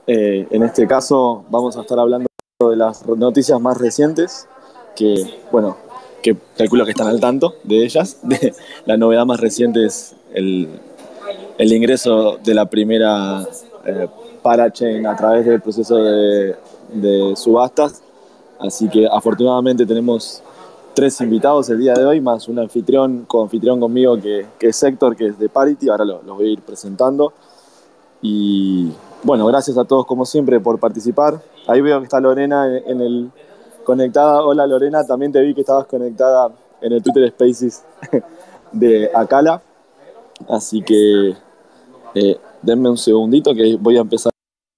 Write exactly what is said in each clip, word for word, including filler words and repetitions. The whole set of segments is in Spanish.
Eh, en este caso vamos a estar hablando de las noticias más recientes, que, bueno, que calculo que están al tanto de ellas. De, la novedad más reciente es el, el ingreso de la primera eh, parachain a través del proceso de, de subastas. Así que afortunadamente tenemos tres invitados el día de hoy, más un anfitrión, co-anfitrión conmigo que, que es Héctor, que es de Parity. Ahora los lo voy a ir presentando. Y bueno, gracias a todos como siempre por participar. Ahí veo que está Lorena en, en el conectada. Hola Lorena, también te vi que estabas conectada en el Twitter Spaces de Acala. Así que eh, denme un segundito que voy a empezar.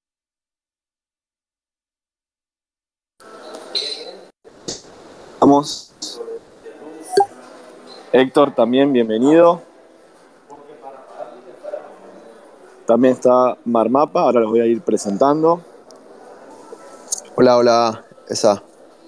Vamos. Héctor, también bienvenido. También está Marmapa, ahora los voy a ir presentando. Hola, hola, esa.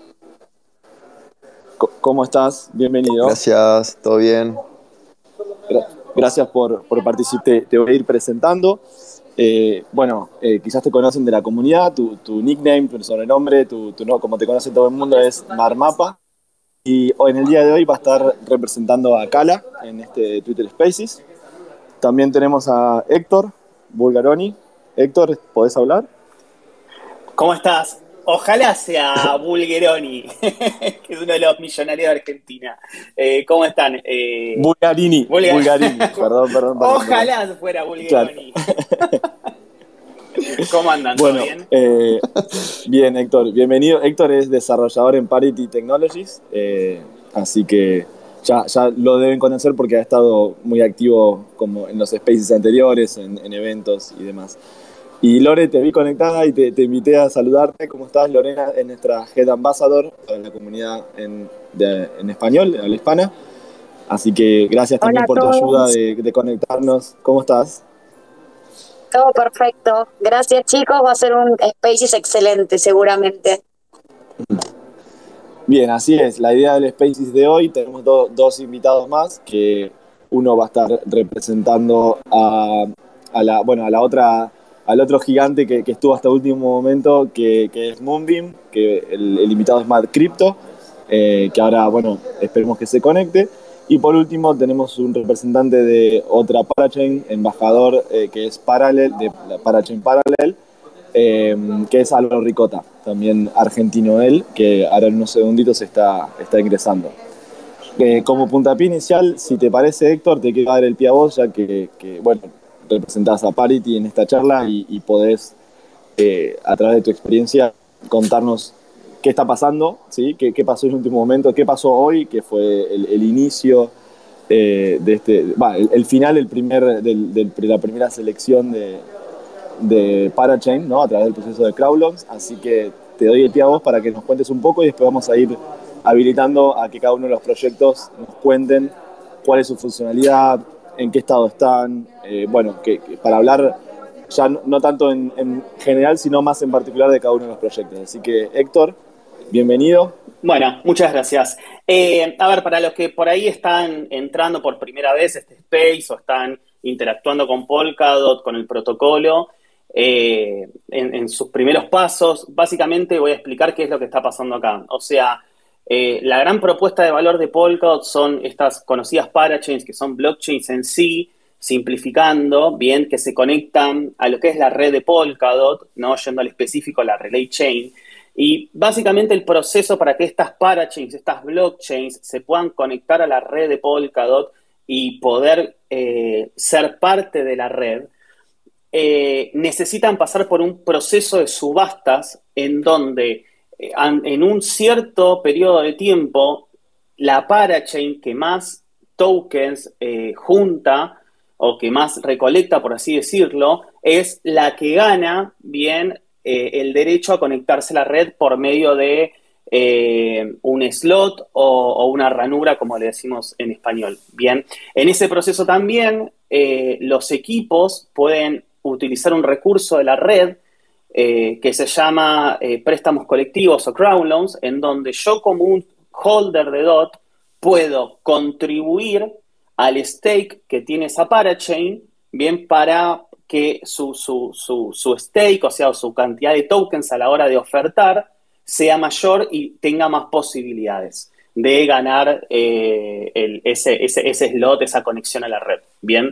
¿Cómo estás? Bienvenido. Gracias, ¿todo bien? Gracias por, por participar. Te, te voy a ir presentando. Eh, bueno, eh, quizás te conocen de la comunidad, tu, tu nickname, tu sobrenombre, tu, tu, no, como te conoce todo el mundo, es Marmapa. Y hoy, en el día de hoy va a estar representando a Cala en este Twitter Spaces. También tenemos a Héctor Bulgaroni. Héctor, ¿podés hablar? ¿Cómo estás? Ojalá sea Bulgeroni, que es uno de los millonarios de Argentina. Eh, ¿Cómo están? Eh, Bulgarini. Bulgar... Bulgarini. Perdón, perdón, perdón. Ojalá perdón. fuera Bulgeroni. Claro. ¿Cómo andan? Bueno, ¿Todo bien? Eh, bien, Héctor. Bienvenido. Héctor es desarrollador en Parity Technologies, eh, así que ya, ya lo deben conocer porque ha estado muy activo como en los spaces anteriores, en, en eventos y demás. Y Lore, te vi conectada y te, te invité a saludarte. ¿Cómo estás? Lorena es nuestra Head Ambassador para la comunidad en, de, en español, habla hispana. Así que gracias también Hola a por tu todos. ayuda de, de conectarnos. ¿Cómo estás? Todo perfecto. Gracias, chicos. Va a ser un Spaces excelente, seguramente. Bien, así es. La idea del Spaces de hoy, tenemos do, dos invitados más, que uno va a estar representando a, a la, bueno, a la otra, al otro gigante que, que estuvo hasta el último momento, que, que es Moonbeam, que el, el invitado es Mad Crypto, eh, que ahora, bueno, esperemos que se conecte. Y por último tenemos un representante de otra parachain, embajador, eh, que es Parallel, de la parachain Parallel, Eh, que es Álvaro Ricota, también argentino él, que ahora en unos segunditos está, está ingresando. Eh, como puntapié inicial, si te parece, Héctor, te quiero dar el pie a vos, ya que, que bueno, representás a Parity en esta charla y, y podés, eh, a través de tu experiencia, contarnos qué está pasando, ¿sí? qué, qué pasó en el último momento, qué pasó hoy, que fue el, el inicio eh, de este, bah, el, el final el primer, del, del, de la primera selección de de Parachain, ¿no? A través del proceso de Crowdlogs, así que te doy el pie a vos para que nos cuentes un poco y después vamos a ir habilitando a que cada uno de los proyectos nos cuenten cuál es su funcionalidad, en qué estado están, eh, bueno, que, que para hablar ya no, no tanto en, en general, sino más en particular de cada uno de los proyectos. Así que, Héctor, bienvenido. Bueno, muchas gracias. Eh, a ver, para los que por ahí están entrando por primera vez a este space o están interactuando con Polkadot, con el protocolo, Eh, en, en sus primeros pasos, básicamente voy a explicar qué es lo que está pasando acá. O sea, eh, la gran propuesta de valor de Polkadot son estas conocidas parachains, que son blockchains en sí, simplificando, bien, que se conectan a lo que es la red de Polkadot, ¿no? Yendo al específico, la Relay Chain. Y básicamente el proceso para que estas parachains, estas blockchains, se puedan conectar a la red de Polkadot y poder eh, ser parte de la red, Eh, necesitan pasar por un proceso de subastas en donde eh, en un cierto periodo de tiempo la parachain que más tokens eh, junta o que más recolecta, por así decirlo, es la que gana bien eh, el derecho a conectarse a la red por medio de eh, un slot o, o una ranura, como le decimos en español. Bien, en ese proceso también eh, los equipos pueden utilizar un recurso de la red eh, que se llama eh, préstamos colectivos o crowd loans, en donde yo como un holder de D O T puedo contribuir al stake que tiene esa parachain, bien, para que su, su, su, su stake, o sea, su cantidad de tokens a la hora de ofertar, sea mayor y tenga más posibilidades de ganar eh, el, ese, ese, ese slot, esa conexión a la red. Bien.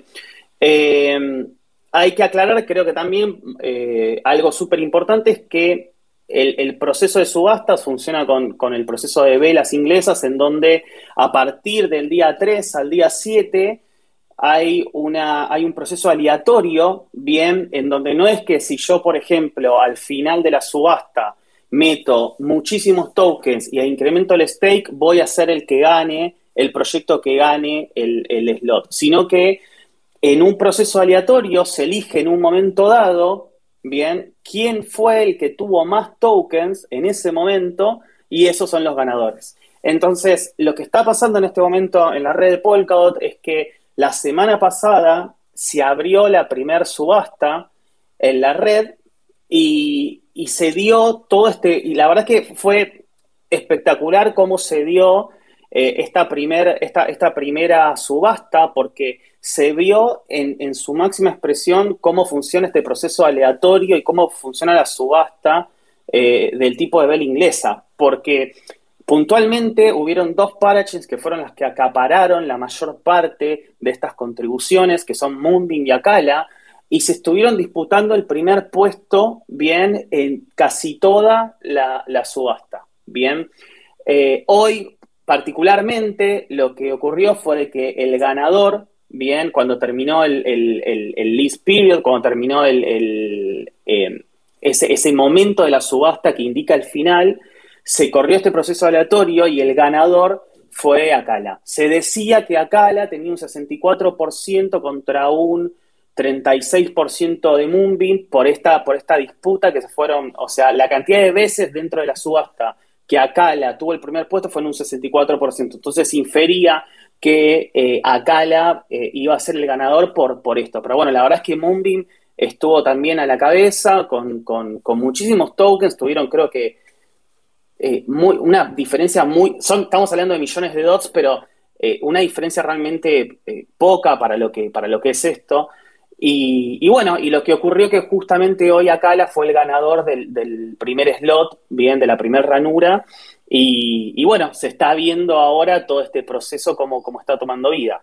Eh, hay que aclarar, creo que también eh, algo súper importante es que el, el proceso de subastas funciona con, con el proceso de velas inglesas, en donde a partir del día tres al día siete hay, una, hay un proceso aleatorio, bien, en donde no es que si yo, por ejemplo, al final de la subasta meto muchísimos tokens y incremento el stake, voy a ser el que gane, el proyecto que gane el, el slot, sino que en un proceso aleatorio se elige en un momento dado, bien, quién fue el que tuvo más tokens en ese momento y esos son los ganadores. Entonces, lo que está pasando en este momento en la red de Polkadot es que la semana pasada se abrió la primer subasta en la red y, y se dio todo este, y la verdad que fue espectacular cómo se dio eh, esta, primer, esta, esta primera subasta, porque se vio en, en su máxima expresión cómo funciona este proceso aleatorio y cómo funciona la subasta eh, del tipo de vela inglesa, porque puntualmente hubieron dos parachains que fueron las que acapararon la mayor parte de estas contribuciones, que son Moonbeam y Acala, y se estuvieron disputando el primer puesto, bien, en casi toda la, la subasta, bien. Eh, hoy, particularmente, lo que ocurrió fue de que el ganador, bien, cuando terminó el, el, el, el list period, cuando terminó el, el, eh, ese, ese momento de la subasta que indica el final, se corrió este proceso aleatorio y el ganador fue Acala. Se decía que Acala tenía un sesenta y cuatro por ciento contra un treinta y seis por ciento de Moonbeam por esta, por esta disputa que se fueron, o sea, la cantidad de veces dentro de la subasta que Acala tuvo el primer puesto fue en un sesenta y cuatro por ciento. Entonces infería que eh, Acala eh, iba a ser el ganador por, por esto. Pero bueno, la verdad es que Moonbeam estuvo también a la cabeza con, con, con muchísimos tokens. Tuvieron, creo que, eh, muy, una diferencia muy... Son, estamos hablando de millones de dots, pero eh, una diferencia realmente eh, poca para lo, que, para lo que es esto. Y, y bueno, y lo que ocurrió que justamente hoy Acala fue el ganador del, del primer slot, bien, de la primera ranura, y, y bueno, se está viendo ahora todo este proceso como, como está tomando vida.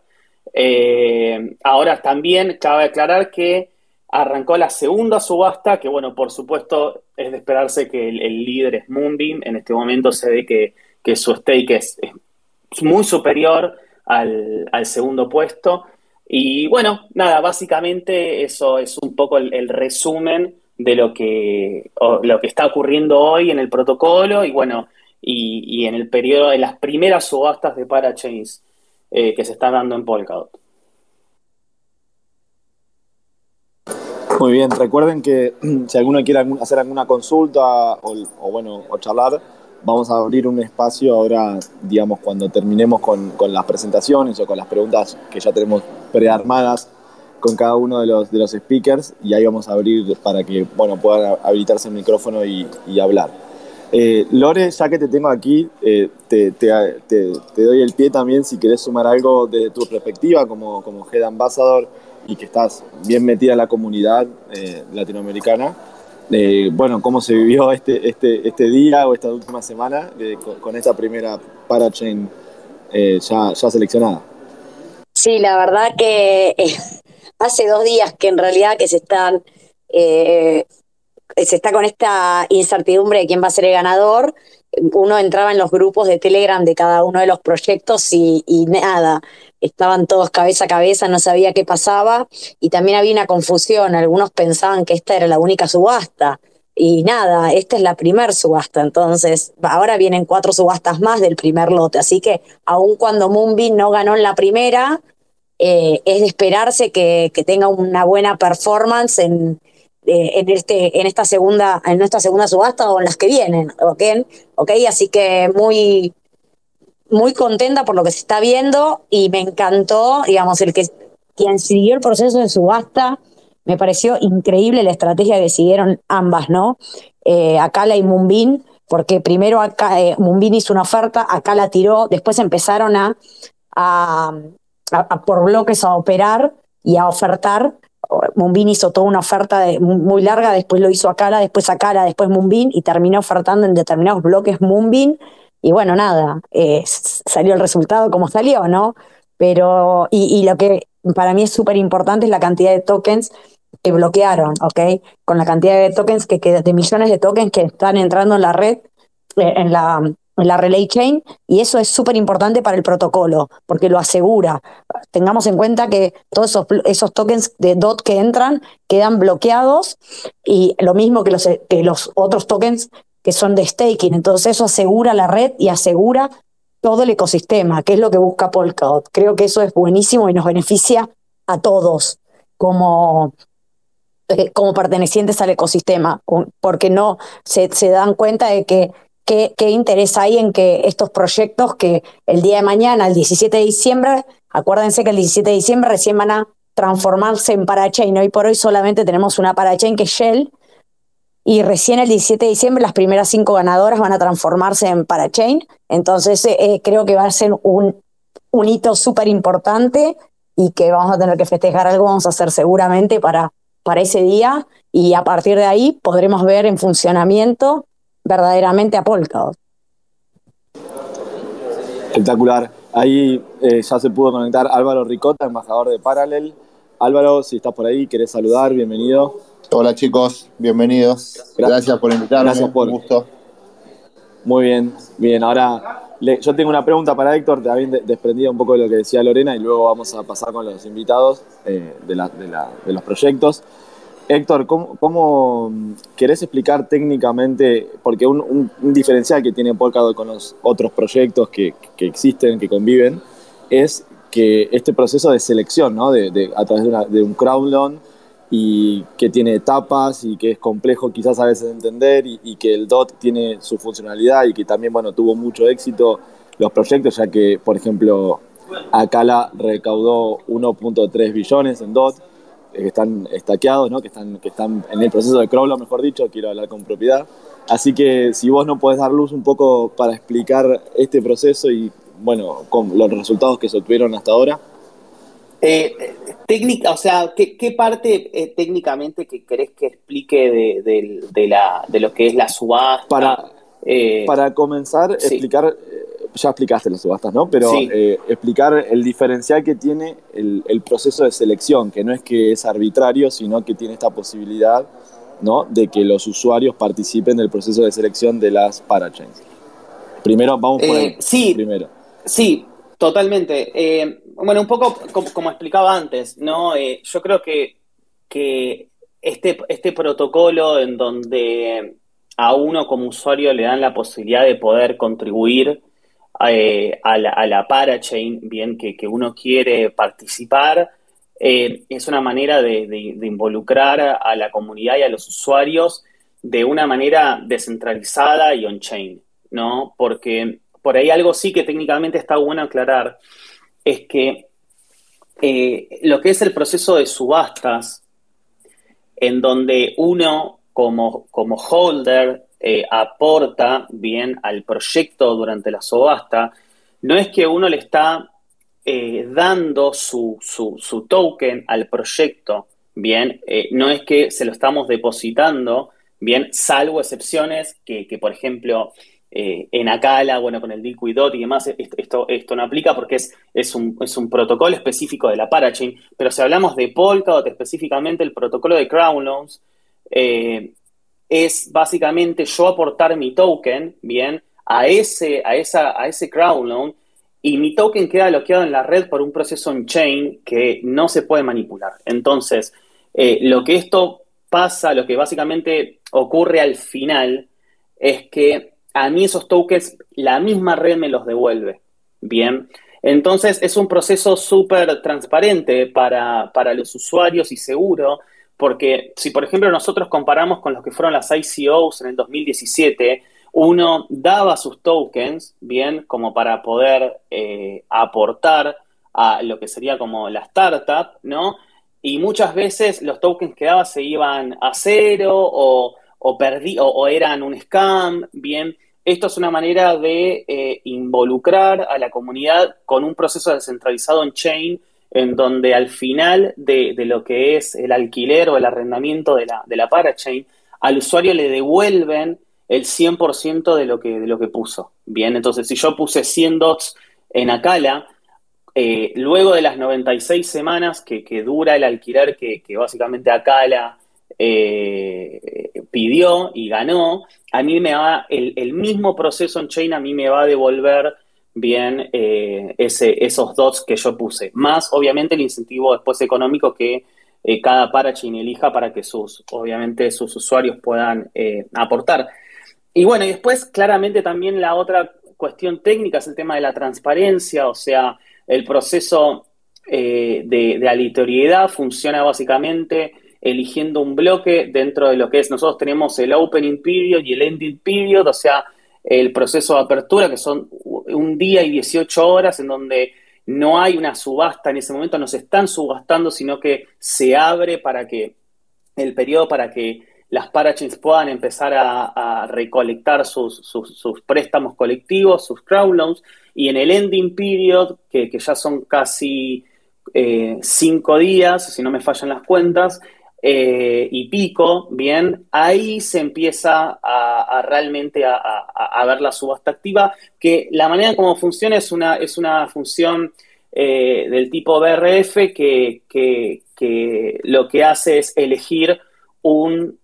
Eh, ahora también cabe aclarar que arrancó la segunda subasta, que bueno, por supuesto es de esperarse que el, el líder es Moonbeam. En este momento se ve que, que su stake es, es muy superior al, al segundo puesto. Y bueno, nada, básicamente eso es un poco el, el resumen de lo que, lo que está ocurriendo hoy en el protocolo y bueno, y, y en el periodo, en las primeras subastas de parachains eh, que se están dando en Polkadot. Muy bien, recuerden que si alguno quiere algún, hacer alguna consulta o, o bueno, o charlar, vamos a abrir un espacio ahora, digamos, cuando terminemos con, con las presentaciones o con las preguntas que ya tenemos prearmadas con cada uno de los, de los speakers, y ahí vamos a abrir para que, bueno, puedan habilitarse el micrófono y, y hablar. Eh, Lore, ya que te tengo aquí, eh, te, te, te, te doy el pie también si querés sumar algo desde tu perspectiva como, como Head Ambassador y que estás bien metida en la comunidad eh, latinoamericana. Eh, bueno, cómo se vivió este, este, este día o esta última semana de, con, con esta primera parachain eh, ya, ya seleccionada. Sí, la verdad que eh, hace dos días que en realidad que se están eh, se está con esta incertidumbre de quién va a ser el ganador. Uno entraba en los grupos de Telegram de cada uno de los proyectos y, y nada, estaban todos cabeza a cabeza, no sabía qué pasaba y también había una confusión, algunos pensaban que esta era la única subasta y nada, esta es la primer subasta, entonces ahora vienen cuatro subastas más del primer lote, así que aun cuando Moonbeam no ganó en la primera, eh, es de esperarse que, que tenga una buena performance en Eh, en este en esta segunda en esta segunda subasta o en las que vienen, ¿ok? ¿Okay? Así que muy muy contenta por lo que se está viendo y me encantó, digamos, el que quien siguió el proceso de subasta, me pareció increíble la estrategia que siguieron ambas, ¿no? Eh, Acala y Moonbeam, porque primero acá, eh, Moonbeam hizo una oferta, acá la tiró, después empezaron a, a, a, a por bloques a operar y a ofertar Moonbeam hizo toda una oferta de, muy larga, después lo hizo Acala, después Acala, después Moonbeam, y terminó ofertando en determinados bloques Moonbeam, y bueno, nada, eh, salió el resultado como salió, ¿no? Pero, y, y lo que para mí es súper importante es la cantidad de tokens que bloquearon, ¿ok? Con la cantidad de tokens, que, que de millones de tokens que están entrando en la red, eh, en la, en la Relay Chain, y eso es súper importante para el protocolo, porque lo asegura. Tengamos en cuenta que todos esos, esos tokens de D O T que entran quedan bloqueados, y lo mismo que los, que los otros tokens que son de staking. Entonces eso asegura la red y asegura todo el ecosistema, que es lo que busca Polkadot. Creo que eso es buenísimo y nos beneficia a todos como, eh, como pertenecientes al ecosistema, porque no se, se dan cuenta de que qué, qué interés hay en que estos proyectos, que el día de mañana, el diecisiete de diciembre, acuérdense que el diecisiete de diciembre recién van a transformarse en parachain. Hoy por hoy solamente tenemos una parachain que es Shell, y recién el diecisiete de diciembre las primeras cinco ganadoras van a transformarse en parachain. Entonces eh, creo que va a ser un, un hito súper importante, y que vamos a tener que festejar. Algo vamos a hacer seguramente para, para ese día, y a partir de ahí podremos ver en funcionamiento verdaderamente a Polkadot. Espectacular. Ahí eh, ya se pudo conectar Álvaro Ricota, embajador de Parallel. Álvaro, si estás por ahí, querés saludar, bienvenido. Hola chicos, bienvenidos. Gracias, Gracias por invitarme, Gracias por... un gusto. Muy bien, bien. Ahora, le, yo tengo una pregunta para Héctor, también de, desprendida un poco de lo que decía Lorena, y luego vamos a pasar con los invitados eh, de, la, de, la, de los proyectos. Héctor, ¿cómo, ¿cómo querés explicar técnicamente? Porque un, un, un diferencial que tiene Polkadot con los otros proyectos que, que existen, que conviven, es que este proceso de selección, ¿no? de, de, a través de, una, de un crowdloan, y que tiene etapas y que es complejo quizás a veces de entender, y, y que el D O T tiene su funcionalidad, y que también, bueno, tuvo mucho éxito los proyectos, ya que, por ejemplo, Acala recaudó uno punto tres billones en D O T, eh, que están estaqueados, ¿no? que, están, que están en el proceso de crowdloan, mejor dicho, quiero hablar con propiedad. Así que si vos no podés dar luz un poco para explicar este proceso y, bueno, con los resultados que se obtuvieron hasta ahora. Eh, técnica, o sea, ¿qué, qué parte eh, técnicamente que querés que explique de, de, de, la, de lo que es la subasta? Para, eh, para comenzar, sí. explicar, ya explicaste las subastas, ¿no? Pero sí. eh, explicar el diferencial que tiene el, el proceso de selección, que no es que es arbitrario, sino que tiene esta posibilidad, ¿no? de que los usuarios participen del proceso de selección de las parachains. Primero, vamos por ahí. Eh, sí, primero. Sí, totalmente. Eh, bueno, un poco como, como explicaba antes, ¿no? Eh, yo creo que, que este, este protocolo en donde a uno como usuario le dan la posibilidad de poder contribuir eh, a, la, a la parachain, bien, que, que uno quiere participar, eh, es una manera de, de, de involucrar a la comunidad y a los usuarios de una manera descentralizada y on-chain, ¿no? Porque por ahí algo sí que técnicamente está bueno aclarar, es que eh, lo que es el proceso de subastas, en donde uno como, como holder eh, aporta bien al proyecto durante la subasta, no es que uno le está eh, dando su, su, su token al proyecto, bien, eh, no es que se lo estamos depositando, bien, salvo excepciones que, que por ejemplo, eh, en Acala, bueno, con el Liquid D O T y demás, esto, esto, esto no aplica porque es, es, un, es un protocolo específico de la parachain, pero si hablamos de Polkadot, específicamente el protocolo de crowdloans, eh, es básicamente yo aportar mi token, bien, a ese, a esa, a ese crowdloan, y mi token queda bloqueado en la red por un proceso on-chain que no se puede manipular. Entonces, eh, lo que esto pasa, lo que básicamente ocurre al final, es que a mí esos tokens, la misma red me los devuelve, ¿bien? Entonces, es un proceso súper transparente para, para los usuarios y seguro, porque si, por ejemplo, nosotros comparamos con los que fueron las I C Os en el dos mil diecisiete, uno daba sus tokens, bien, como para poder eh, aportar a lo que sería como la startup, ¿no? Y muchas veces los tokens que daba se iban a cero o, o, perdí, o, o eran un scam, bien. Esto es una manera de eh, involucrar a la comunidad con un proceso descentralizado en chain en donde al final de, de lo que es el alquiler o el arrendamiento de la, de la parachain, al usuario le devuelven el cien por ciento de lo que, de lo que puso. Bien, entonces si yo puse cien dots en Acala, eh, luego de las noventa y seis semanas que, que dura el alquiler que, que básicamente Acala eh, pidió y ganó, a mí me va, el, el mismo proceso on-chain a mí me va a devolver bien eh, ese, esos dots que yo puse, más obviamente el incentivo después económico que eh, cada parachain elija para que sus, obviamente sus usuarios puedan eh, aportar. Y bueno, y después claramente también la otra cuestión técnica es el tema de la transparencia, o sea, el proceso eh, de, de aleatoriedad funciona básicamente eligiendo un bloque dentro de lo que es, nosotros tenemos el opening period y el ending period, o sea, el proceso de apertura, que son un día y dieciocho horas en donde no hay una subasta en ese momento, no se están subastando, sino que se abre para que el periodo para que las parachains puedan empezar a, a recolectar sus, sus, sus préstamos colectivos, sus crowd loans, y en el ending period, que, que ya son casi eh, cinco días, si no me fallan las cuentas, eh, y pico, bien, ahí se empieza a, a realmente a, a, a ver la subasta activa, que la manera como funciona es una, es una función eh, del tipo B R F que, que, que lo que hace es elegir un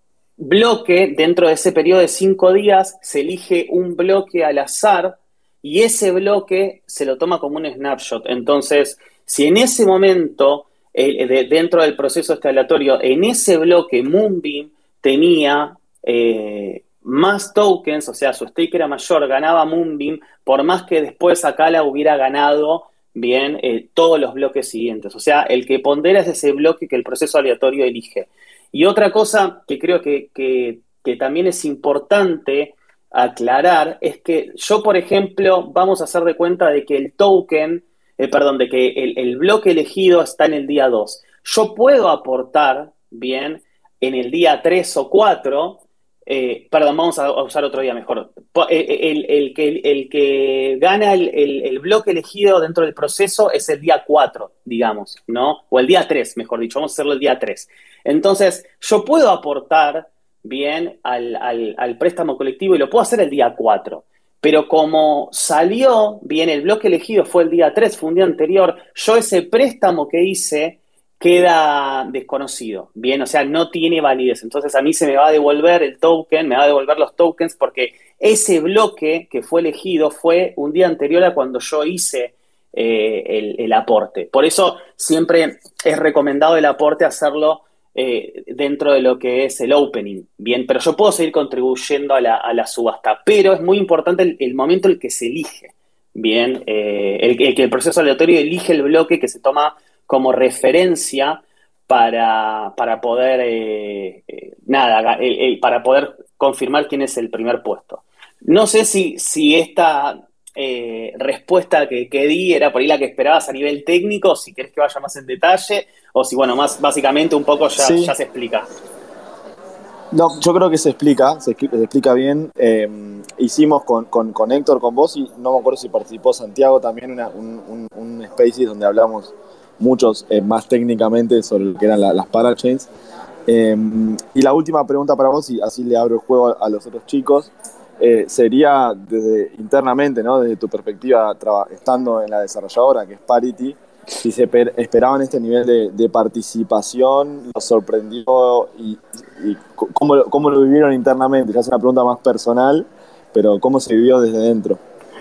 bloque dentro de ese periodo de cinco días, se elige un bloque al azar y ese bloque se lo toma como un snapshot. Entonces, si en ese momento, eh, de, dentro del proceso este aleatorio, en ese bloque Moonbeam tenía eh, más tokens, o sea, su stake era mayor, ganaba Moonbeam, por más que después Acala hubiera ganado bien eh, todos los bloques siguientes. O sea, el que pondera es ese bloque que el proceso aleatorio elige. Y otra cosa que creo que, que, que también es importante aclarar es que yo, por ejemplo, vamos a hacer de cuenta de que el token, eh, perdón, de que el, el bloque elegido está en el día dos. Yo puedo aportar, bien, en el día tres o cuatro, eh, perdón, vamos a usar otro día mejor. El, el, el, que, el que gana el, el, el bloque elegido dentro del proceso es el día cuatro, digamos, ¿no? O el día tres, mejor dicho, vamos a hacerlo el día tres. Entonces, yo puedo aportar bien al, al, al préstamo colectivo y lo puedo hacer el día cuatro. Pero como salió bien, el bloque elegido fue el día tres, fue un día anterior, yo ese préstamo que hice queda desconocido, bien, o sea, no tiene validez. Entonces a mí se me va a devolver el token, me va a devolver los tokens porque ese bloque que fue elegido fue un día anterior a cuando yo hice eh, el, el aporte. Por eso siempre es recomendado el aporte hacerlo eh, dentro de lo que es el opening, bien, pero yo puedo seguir contribuyendo a la, a la subasta, pero es muy importante el, el momento en el que se elige, bien, eh, el, el que el proceso aleatorio elige el bloque que se toma como referencia para, para poder, eh, eh, nada, eh, eh, para poder confirmar quién es el primer puesto. No sé si, si esta eh, respuesta que, que di era por ahí la que esperabas a nivel técnico, si querés que vaya más en detalle, o si, bueno, más básicamente un poco ya, sí. ya se explica. No, yo creo que se explica, se, se explica bien. Eh, hicimos con, con, con Héctor, con vos, y no me acuerdo si participó Santiago también, una, un, un, un Spaces donde hablamos muchos eh, más técnicamente sobre lo que eran la, las parachains. Eh, y la última pregunta para vos, y así le abro el juego a, a los otros chicos, eh, sería desde internamente, ¿no? Desde tu perspectiva, estando en la desarrolladora, que es Parity, si se per, esperaban este nivel de, de participación, los sorprendió y, y cómo, cómo lo vivieron internamente. Ya es una pregunta más personal, pero ¿cómo se vivió desde dentro?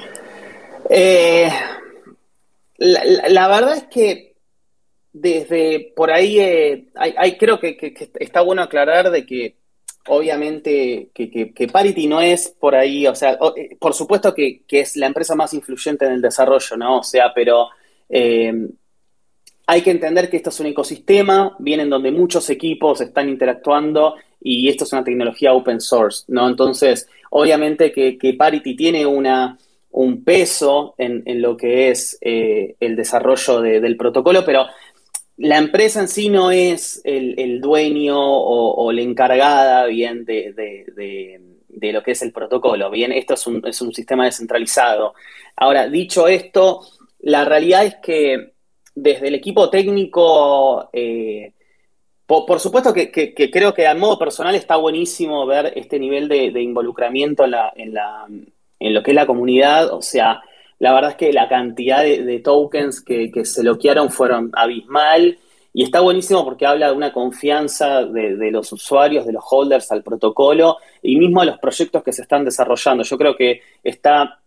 Eh, la, la, la verdad es que desde por ahí, eh, hay, hay, creo que, que, que está bueno aclarar de que obviamente que, que, que Parity no es por ahí, o sea, por supuesto que, que es la empresa más influyente en el desarrollo, ¿no? O sea, pero eh, hay que entender que esto es un ecosistema, bien en donde muchos equipos están interactuando y esto es una tecnología open source, ¿no? Entonces, obviamente que, que Parity tiene una, un peso en, en lo que es eh, el desarrollo de, del protocolo, pero la empresa en sí no es el, el dueño o, o la encargada, bien, de, de, de, de lo que es el protocolo, bien, esto es un, es un sistema descentralizado. Ahora, dicho esto, la realidad es que desde el equipo técnico, eh, por, por, supuesto que, que, que creo que a modo personal está buenísimo ver este nivel de, de involucramiento en, la, en, la, en lo que es la comunidad. O sea, la verdad es que la cantidad de, de tokens que, que se bloquearon fueron abismal. Y está buenísimo porque habla de una confianza de, de los usuarios, de los holders al protocolo y mismo a los proyectos que se están desarrollando. Yo creo que está,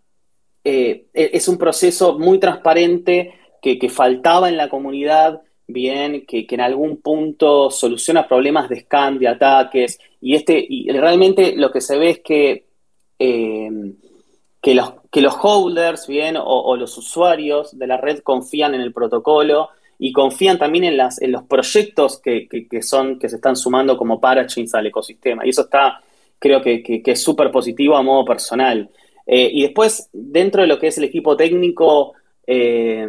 eh, es un proceso muy transparente que, que faltaba en la comunidad, bien, que, que en algún punto soluciona problemas de scam, de ataques, y, este, y realmente lo que se ve es que, eh, que, los, que los holders, bien, o, o los usuarios de la red confían en el protocolo y confían también en, las, en los proyectos que, que, que, son, que se están sumando como parachains al ecosistema. Y eso está, creo que, que, que es súper positivo a modo personal. Eh, y después, dentro de lo que es el equipo técnico, eh,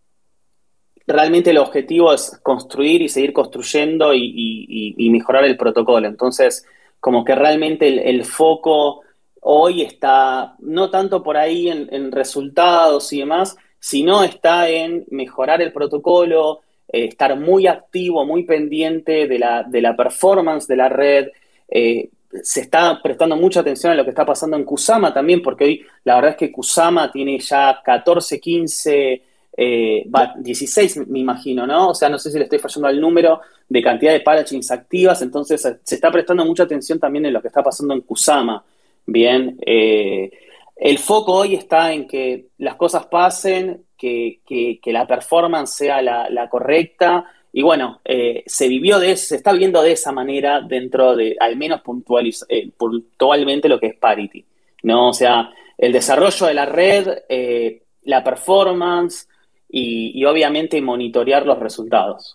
realmente el objetivo es construir y seguir construyendo y, y, y mejorar el protocolo. Entonces, como que realmente el, el foco hoy está no tanto por ahí en, en resultados y demás, sino está en mejorar el protocolo, eh, estar muy activo, muy pendiente de la, de la performance de la red. Eh, se está prestando mucha atención a lo que está pasando en Kusama también, porque hoy la verdad es que Kusama tiene ya catorce, quince, eh, dieciséis me imagino, ¿no? O sea, no sé si le estoy fallando al número de cantidad de parachains activas, entonces se está prestando mucha atención también en lo que está pasando en Kusama. Bien, eh, el foco hoy está en que las cosas pasen, que, que, que la performance sea la, la correcta, y bueno, eh, se vivió de se está viendo de esa manera dentro de, al menos puntualiz, eh, puntualmente, lo que es Parity, ¿no? O sea, el desarrollo de la red, eh, la performance y, y obviamente monitorear los resultados.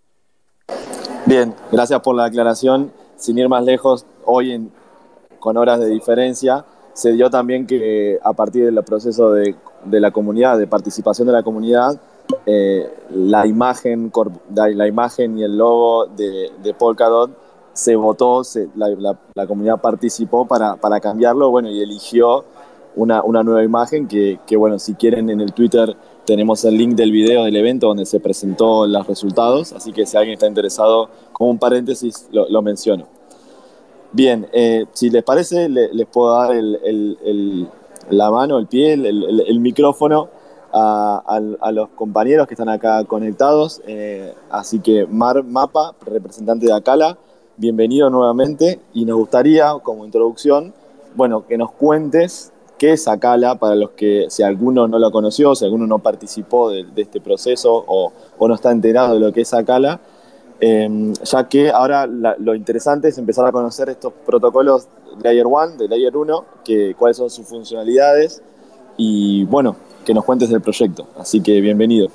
Bien, gracias por la aclaración. Sin ir más lejos, hoy en, con horas de diferencia, se dio también que a partir del proceso de, de la comunidad, de participación de la comunidad, eh, la, imagen, la imagen y el logo de, de Polkadot se votó, se, la, la, la comunidad participó para, para cambiarlo, bueno, y eligió una, una nueva imagen que, que, bueno, si quieren en el Twitter tenemos el link del video del evento donde se presentó los resultados, así que si alguien está interesado, como un paréntesis lo, lo menciono. Bien, eh, si les parece, le, les puedo dar el, el, el, la mano, el pie, el, el, el micrófono a, a, a los compañeros que están acá conectados. Eh, así que Mar Mapa, representante de Acala, bienvenido nuevamente. Y nos gustaría, como introducción, bueno, que nos cuentes qué es Acala para los que, si alguno no lo conoció, si alguno no participó de, de este proceso o, o no está enterado de lo que es Acala. Eh, ya que ahora la, lo interesante es empezar a conocer estos protocolos Layer uno, de Layer uno, que, cuáles son sus funcionalidades y bueno, que nos cuentes del proyecto. Así que bienvenido.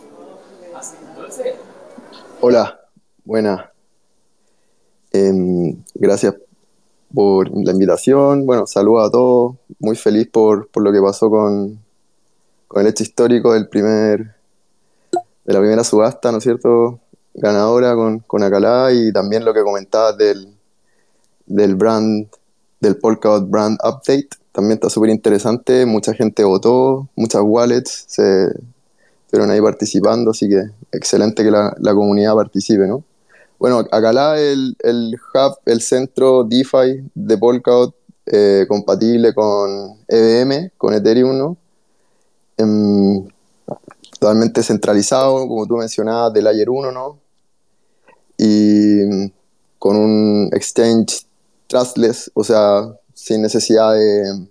Hola, buenas. Eh, gracias por la invitación. Bueno, saludos a todos. Muy feliz por, por lo que pasó con, con el hecho histórico del primer, de la primera subasta, ¿no es cierto?, ganadora con, con Acala, y también lo que comentabas del, del brand, del Polkadot Brand Update, también está súper interesante. Mucha gente votó, muchas wallets se estuvieron ahí participando, así que excelente que la, la comunidad participe, ¿no? Bueno, Acala es el, el hub, el centro DeFi de Polkadot, eh, compatible con E V M, con Ethereum, ¿no? Um, totalmente centralizado, como tú mencionabas, de Layer uno, ¿no? Y con un exchange trustless, o sea, sin necesidad de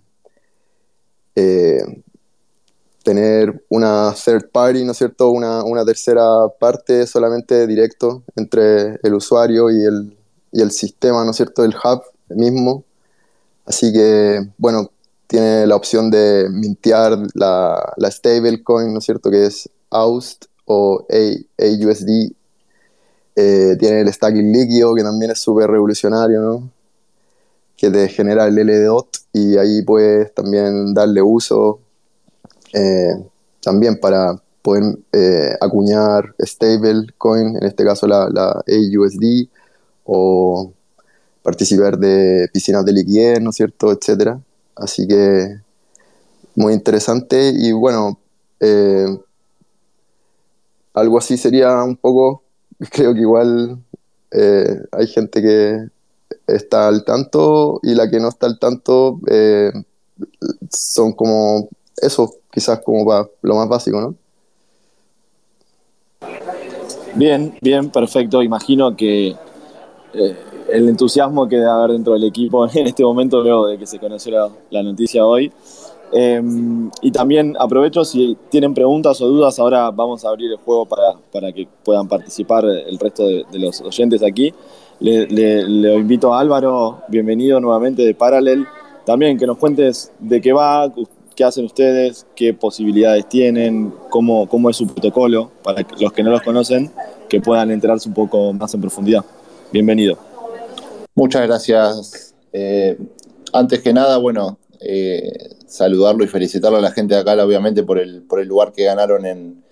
eh, tener una third party, ¿no es cierto?, una, una tercera parte, solamente directo entre el usuario y el, y el sistema, ¿no es cierto?, el hub mismo. Así que, bueno, tiene la opción de mintear la, la stablecoin, ¿no es cierto?, que es A U S T o A U S D. Eh, tiene el stacking líquido, que también es súper revolucionario, ¿no?, que te genera el L D O T, y ahí puedes también darle uso eh, también para poder eh, acuñar stablecoin, en este caso la, la A U S D, o participar de piscinas de liquidez, ¿no es cierto?, etcétera. Así que muy interesante. Y bueno, eh, algo así sería un poco, creo que igual eh, hay gente que está al tanto y la que no está al tanto eh, son como eso, quizás como para lo más básico, ¿no? Bien, bien, perfecto. Imagino que eh, el entusiasmo que debe haber dentro del equipo en este momento, luego de que se conoció la, la noticia hoy. Eh, y también aprovecho, si tienen preguntas o dudas, ahora vamos a abrir el juego para, para que puedan participar el resto de, de los oyentes aquí. Le, le, le invito a Álvaro, bienvenido nuevamente de Parallel. También que nos cuentes de qué va, qué hacen ustedes, qué posibilidades tienen, cómo, cómo es su protocolo, para que los que no los conocen, que puedan enterarse un poco más en profundidad. Bienvenido. Muchas gracias. Eh, antes que nada, bueno, eh, saludarlo y felicitarlo a la gente de acá, obviamente, por el, por el lugar que ganaron en,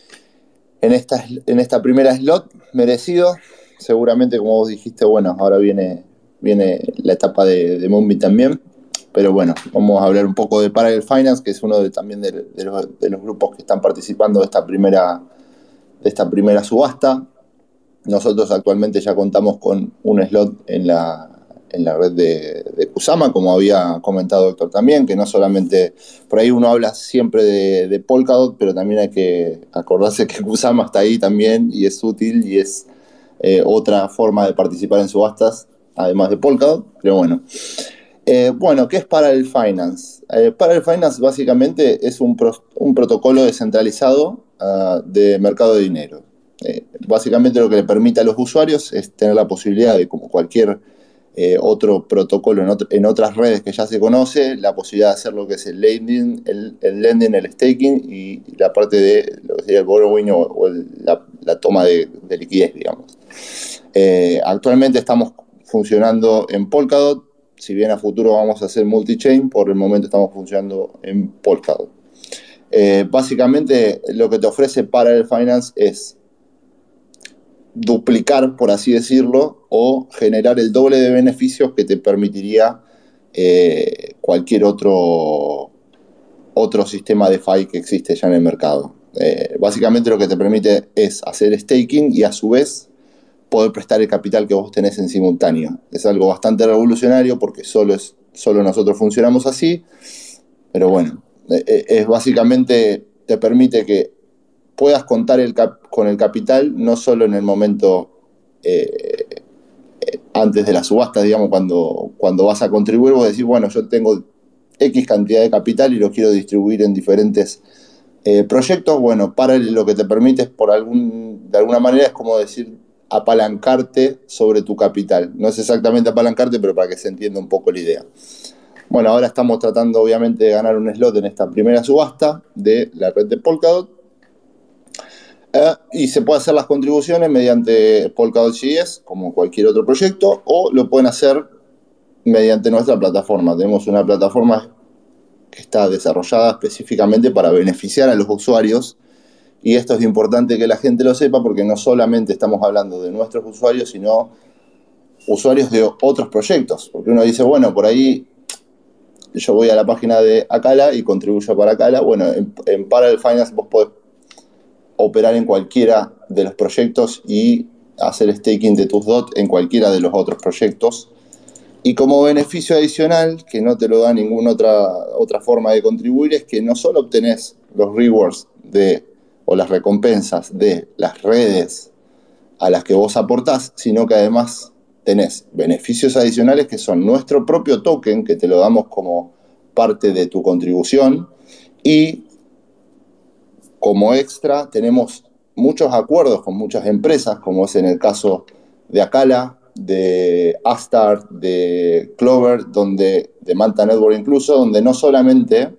en, esta, en esta primera slot, merecido. Seguramente, como vos dijiste, bueno, ahora viene, viene la etapa de, de Mumbi también. Pero bueno, vamos a hablar un poco de Parallel Finance, que es uno de, también de, de, los, de los grupos que están participando de esta primera, de esta primera subasta. Nosotros actualmente ya contamos con un slot en la, en la red de, de Kusama, como había comentado Héctor también, que no solamente, por ahí uno habla siempre de, de Polkadot, pero también hay que acordarse que Kusama está ahí también y es útil y es eh, otra forma de participar en subastas, además de Polkadot, pero bueno. Eh, bueno, ¿qué es Parallel Finance? Eh, Parallel Finance básicamente es un, pro, un protocolo descentralizado uh, de mercado de dinero. Eh, básicamente lo que le permite a los usuarios es tener la posibilidad de, como cualquier eh, otro protocolo en, otro, en otras redes que ya se conoce, la posibilidad de hacer lo que es el lending, el, el, lending, el staking y la parte de lo que sería el borrowing o, o el, la, la toma de, de liquidez, digamos. Eh, actualmente estamos funcionando en Polkadot. Si bien a futuro vamos a hacer multi-chain, por el momento estamos funcionando en Polkadot. Eh, básicamente lo que te ofrece Parallel Finance es duplicar, por así decirlo, o generar el doble de beneficios que te permitiría eh, cualquier otro, otro sistema de DeFi que existe ya en el mercado. Eh, básicamente lo que te permite es hacer staking y a su vez poder prestar el capital que vos tenés en simultáneo. Es algo bastante revolucionario porque solo, es, solo nosotros funcionamos así, pero bueno, es básicamente te permite que puedas contar el cap, con el capital no solo en el momento eh, antes de la subasta, digamos, cuando, cuando vas a contribuir, vos decís, bueno, yo tengo X cantidad de capital y lo quiero distribuir en diferentes eh, proyectos. Bueno, para lo que te permite es por algún, de alguna manera es como decir apalancarte sobre tu capital. No es exactamente apalancarte, pero para que se entienda un poco la idea. Bueno, ahora estamos tratando obviamente de ganar un slot en esta primera subasta de la red de Polkadot. Eh, y se puede hacer las contribuciones mediante Polkadot G S, como cualquier otro proyecto, o lo pueden hacer mediante nuestra plataforma. Tenemos una plataforma que está desarrollada específicamente para beneficiar a los usuarios. Y esto es importante que la gente lo sepa porque no solamente estamos hablando de nuestros usuarios, sino usuarios de otros proyectos. Porque uno dice, bueno, por ahí yo voy a la página de Acala y contribuyo para Acala. Bueno, en, en Parallel Finance vos podés operar en cualquiera de los proyectos y hacer staking de tus D O T en cualquiera de los otros proyectos. Y como beneficio adicional, que no te lo da ninguna otra, otra forma de contribuir, es que no solo obtenés los rewards de o las recompensas de las redes a las que vos aportás, sino que además tenés beneficios adicionales que son nuestro propio token, que te lo damos como parte de tu contribución, y como extra tenemos muchos acuerdos con muchas empresas, como es en el caso de Acala, de Astart, de Clover, donde, de Manta Network incluso, donde no solamente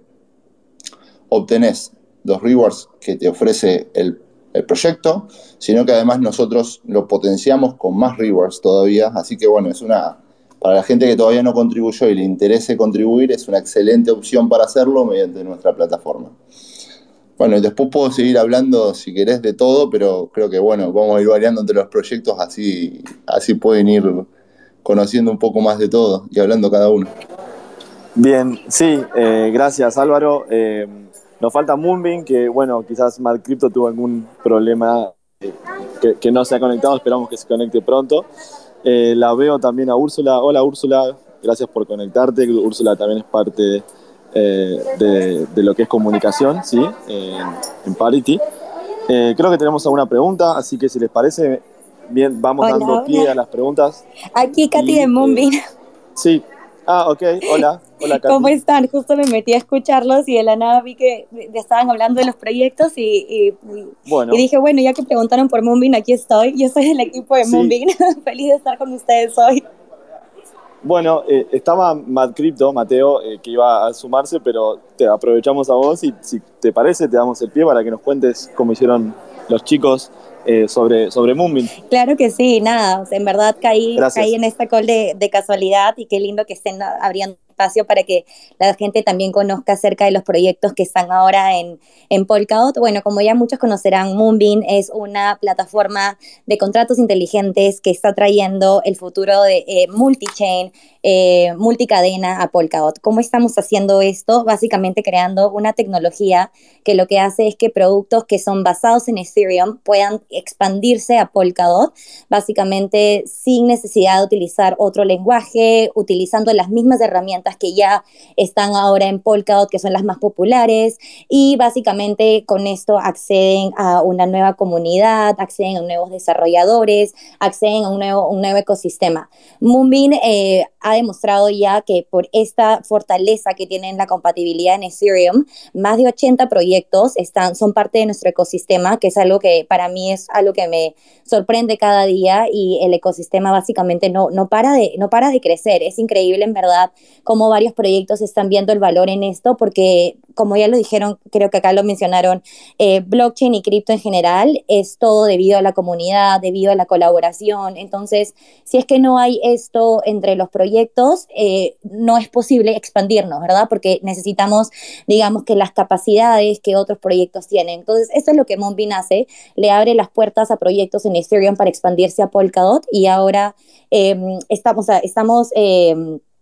obtenés los rewards que te ofrece el, el proyecto, sino que además nosotros lo potenciamos con más rewards todavía. Así que bueno, es una, para la gente que todavía no contribuyó y le interese contribuir, es una excelente opción para hacerlo mediante nuestra plataforma. Bueno, y después puedo seguir hablando, si querés, de todo, pero creo que bueno, vamos a ir variando entre los proyectos, así, así pueden ir conociendo un poco más de todo y hablando cada uno. Bien, sí, eh, gracias Álvaro. Eh, nos falta Moonbeam, que bueno, quizás Mad Crypto tuvo algún problema eh, que, que no se ha conectado, esperamos que se conecte pronto. Eh, la veo también a Úrsula. Hola Úrsula, gracias por conectarte. Úrsula también es parte eh, de, de lo que es comunicación, ¿sí? En, en Parity. Eh, creo que tenemos alguna pregunta, así que si les parece, bien, vamos Hola, dando pie hola. a las preguntas. Aquí Katy Y, de Moonbeam. eh, sí, ah, ok, hola, hola ¿Cómo Katy. están? Justo me metí a escucharlos y de la nada vi que estaban hablando de los proyectos y, y, y Bueno, dije, bueno, ya que preguntaron por Moonbeam, aquí estoy. Yo soy del equipo de sí, Moonbeam. Feliz de estar con ustedes hoy. bueno, eh, estaba Mad Crypto, Mateo, eh, que iba a sumarse, pero te aprovechamos a vos y si te parece te damos el pie para que nos cuentes cómo hicieron los chicos eh, sobre, sobre Moonbeam. Claro que sí, nada, o sea, en verdad caí, caí Gracias. en esta call de, de casualidad y qué lindo que estén abriendo espacio para que la gente también conozca acerca de los proyectos que están ahora en, en Polkadot. Bueno, como ya muchos conocerán, Moonbeam es una plataforma de contratos inteligentes que está trayendo el futuro de eh, multi-chain, eh, multicadena a Polkadot. ¿Cómo estamos haciendo esto? Básicamente creando una tecnología que lo que hace es que productos que son basados en Ethereum puedan expandirse a Polkadot, básicamente sin necesidad de utilizar otro lenguaje, utilizando las mismas herramientas que ya están ahora en Polkadot, que son las más populares, y básicamente con esto acceden a una nueva comunidad, acceden a nuevos desarrolladores, acceden a un nuevo, un nuevo ecosistema. Moonbeam eh, ha demostrado ya que por esta fortaleza que tienen la compatibilidad en Ethereum, más de ochenta proyectos están, son parte de nuestro ecosistema, que es algo que para mí es algo que me sorprende cada día y el ecosistema básicamente no, no, para, de, no para de crecer. Es increíble en verdad cómo varios proyectos están viendo el valor en esto porque, como ya lo dijeron, creo que acá lo mencionaron, eh, blockchain y cripto en general es todo debido a la comunidad, debido a la colaboración. Entonces, si es que no hay esto entre los proyectos, eh, no es posible expandirnos, ¿verdad? Porque necesitamos, digamos, que las capacidades que otros proyectos tienen. Entonces, esto es lo que Moonbeam hace, le abre las puertas a proyectos en Ethereum para expandirse a Polkadot y ahora eh, estamos, estamos eh,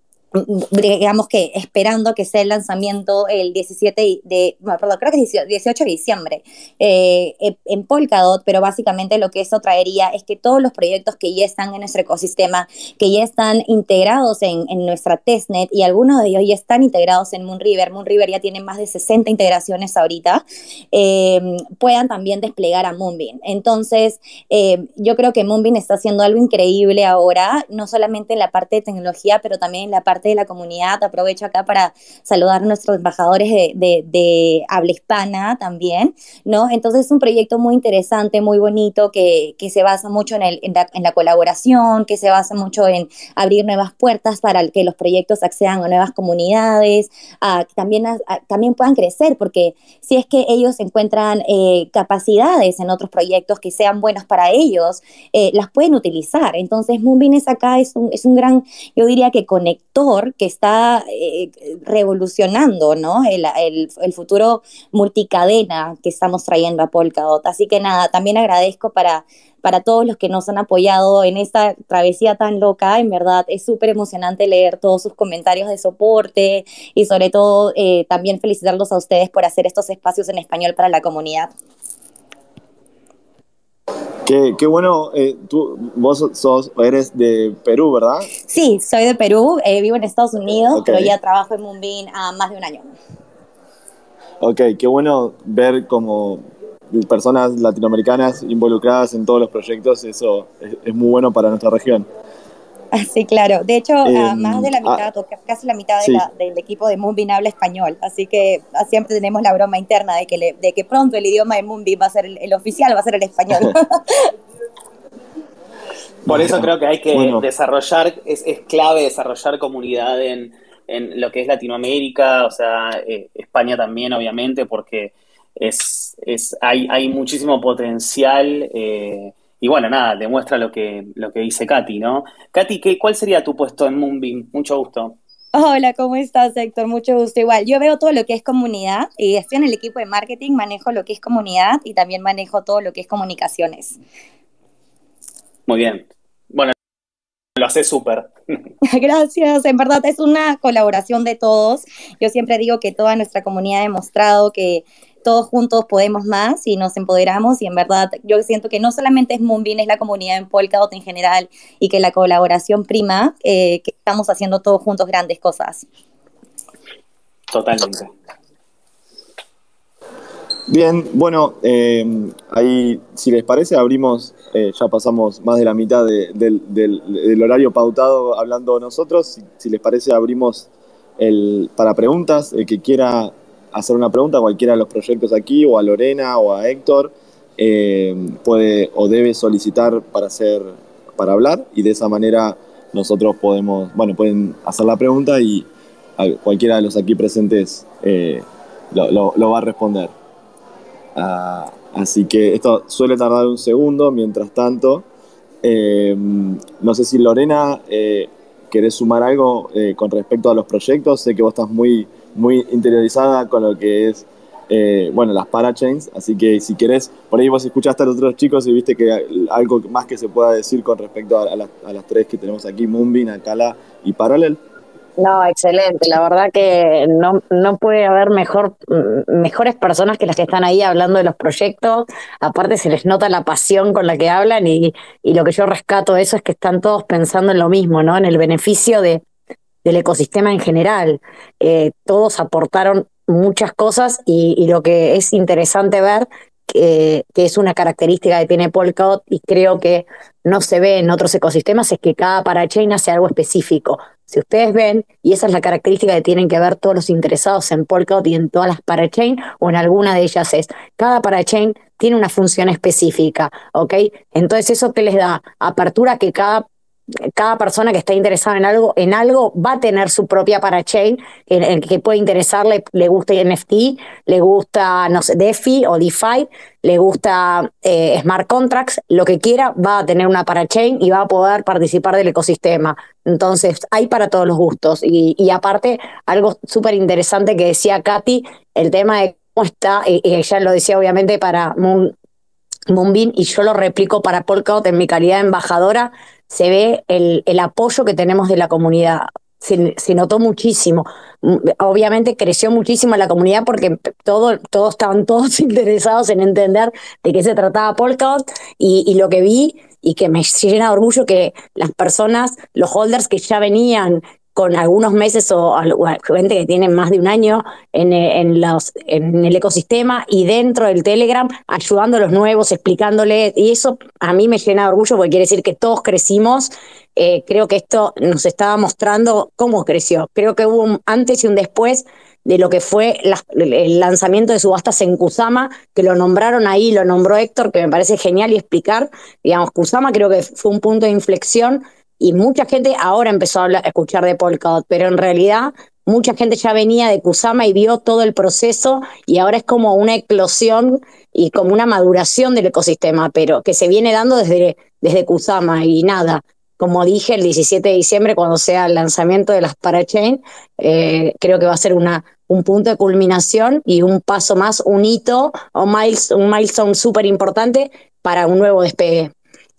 digamos que esperando que sea el lanzamiento el diecisiete de, bueno, perdón, creo que es dieciocho de diciembre eh, en Polkadot, pero básicamente lo que eso traería es que todos los proyectos que ya están en nuestro ecosistema, que ya están integrados en, en nuestra testnet y algunos de ellos ya están integrados en Moonriver, Moonriver ya tiene más de sesenta integraciones ahorita, eh, puedan también desplegar a Moonbeam. Entonces, eh, yo creo que Moonbeam está haciendo algo increíble ahora, no solamente en la parte de tecnología, pero también en la parte de la comunidad. Aprovecho acá para saludar a nuestros embajadores de, de, de habla hispana también, ¿no? Entonces es un proyecto muy interesante, muy bonito, que, que se basa mucho en, el, en, la, en la colaboración, que se basa mucho en abrir nuevas puertas para que los proyectos accedan a nuevas comunidades, a, que también, a, a, también puedan crecer, porque si es que ellos encuentran eh, capacidades en otros proyectos que sean buenos para ellos, eh, las pueden utilizar. Entonces Moonbeam es acá, es un, es un gran, yo diría que conector que está eh, revolucionando, ¿no? el, el, el futuro multicadena que estamos trayendo a Polkadot. Así que nada, también agradezco para, para todos los que nos han apoyado en esta travesía tan loca. En verdad es súper emocionante leer todos sus comentarios de soporte y sobre todo eh, también felicitarlos a ustedes por hacer estos espacios en español para la comunidad. Qué, qué bueno, eh, tú, vos sos, eres de Perú, ¿verdad? Sí, soy de Perú, eh, vivo en Estados Unidos, Okay. pero ya trabajo en Moonbeam a más de un año. Ok, qué bueno ver como personas latinoamericanas involucradas en todos los proyectos, eso es, es muy bueno para nuestra región. Sí, claro. De hecho, Eh, uh, más de la mitad, ah, o casi la mitad de sí. la, del equipo de Moonbeam habla español. Así que siempre tenemos la broma interna de que, le, de que pronto el idioma de Moonbeam va a ser el, el oficial, va a ser el español. Por eso creo que hay que bueno. desarrollar, es, es clave desarrollar comunidad en, en lo que es Latinoamérica, o sea, eh, España también, obviamente, porque es, es, hay, hay muchísimo potencial. Eh, y bueno, nada, demuestra lo que, lo que dice Katy, ¿no? Katy, ¿qué, ¿cuál sería tu puesto en Moonbeam? Mucho gusto. Hola, ¿cómo estás, Héctor? Mucho gusto. Igual, yo veo todo lo que es comunidad y estoy en el equipo de marketing, manejo lo que es comunidad y también manejo todo lo que es comunicaciones. Muy bien. Bueno, lo haces súper. Gracias, en verdad es una colaboración de todos. Yo siempre digo que toda nuestra comunidad ha demostrado que todos juntos podemos más y nos empoderamos, y en verdad yo siento que no solamente es Moonbeam, es la comunidad en Polkadot en general, y que la colaboración prima, eh, que estamos haciendo todos juntos grandes cosas. Totalmente. Bien, bueno, eh, ahí, si les parece, abrimos, eh, ya pasamos más de la mitad de, del, del, del horario pautado hablando nosotros. Si, si les parece, abrimos el, para preguntas. El que quiera hacer una pregunta a cualquiera de los proyectos aquí, o a Lorena o a Héctor, eh, puede o debe solicitar para, hacer, para hablar, y de esa manera nosotros podemos, bueno, pueden hacer la pregunta y a cualquiera de los aquí presentes eh, lo, lo, lo va a responder. Uh, así que esto suele tardar un segundo. Mientras tanto, eh, no sé si Lorena, eh, querés sumar algo eh, con respecto a los proyectos. Sé que vos estás muy, muy interiorizada con lo que es eh, bueno, las parachains, así que si querés, por ahí vos escuchaste a los otros chicos y viste que algo más que se pueda decir con respecto a, a, las, a las tres que tenemos aquí, Moonbeam, Acala y Parallel. No, excelente. La verdad que no, no puede haber mejor, mejores personas que las que están ahí hablando de los proyectos. Aparte se les nota la pasión con la que hablan, y, y lo que yo rescato de eso es que están todos pensando en lo mismo, ¿no? En el beneficio de, del ecosistema en general. Eh, todos aportaron muchas cosas, y, y lo que es interesante ver, que, que es una característica que tiene Polkadot y creo que no se ve en otros ecosistemas, es que cada parachain hace algo específico. Si ustedes ven, y esa es la característica que tienen que ver todos los interesados en Polkadot y en todas las parachain, o en alguna de ellas, es cada parachain tiene una función específica, ¿ok? Entonces eso que les da apertura, que cada cada persona que está interesada en algo, en algo va a tener su propia parachain en el que puede interesarle, le gusta N F T, le gusta, no sé, DeFi o DeFi, le gusta eh, smart contracts, lo que quiera, va a tener una parachain y va a poder participar del ecosistema. Entonces, hay para todos los gustos. Y, y aparte, algo súper interesante que decía Katy, el tema de cómo está, y, y ella lo decía obviamente para Moon, Moonbeam, y yo lo replico para Polkadot en mi calidad de embajadora. Se ve el, el apoyo que tenemos de la comunidad. Se, se notó muchísimo. Obviamente creció muchísimo la comunidad porque todo, todos estaban todos interesados en entender de qué se trataba Polkadot, y, y lo que vi y que me llena de orgullo, que las personas, los holders que ya venían con algunos meses o, o gente que tiene más de un año en, en, los, en el ecosistema y dentro del Telegram, ayudando a los nuevos, explicándoles, y eso a mí me llena de orgullo porque quiere decir que todos crecimos. Eh, creo que esto nos estaba mostrando cómo creció. Creo que hubo un antes y un después de lo que fue la, el lanzamiento de subastas en Kusama, que lo nombraron ahí, lo nombró Héctor, que me parece genial, y explicar, digamos, Kusama creo que fue un punto de inflexión, y mucha gente ahora empezó a, hablar, a escuchar de Polkadot, pero en realidad mucha gente ya venía de Kusama y vio todo el proceso, y ahora es como una eclosión y como una maduración del ecosistema, pero que se viene dando desde, desde Kusama. Y nada, como dije, el diecisiete de diciembre, cuando sea el lanzamiento de las parachain, eh, creo que va a ser una, un punto de culminación y un paso más, un hito o miles, un milestone súper importante para un nuevo despegue.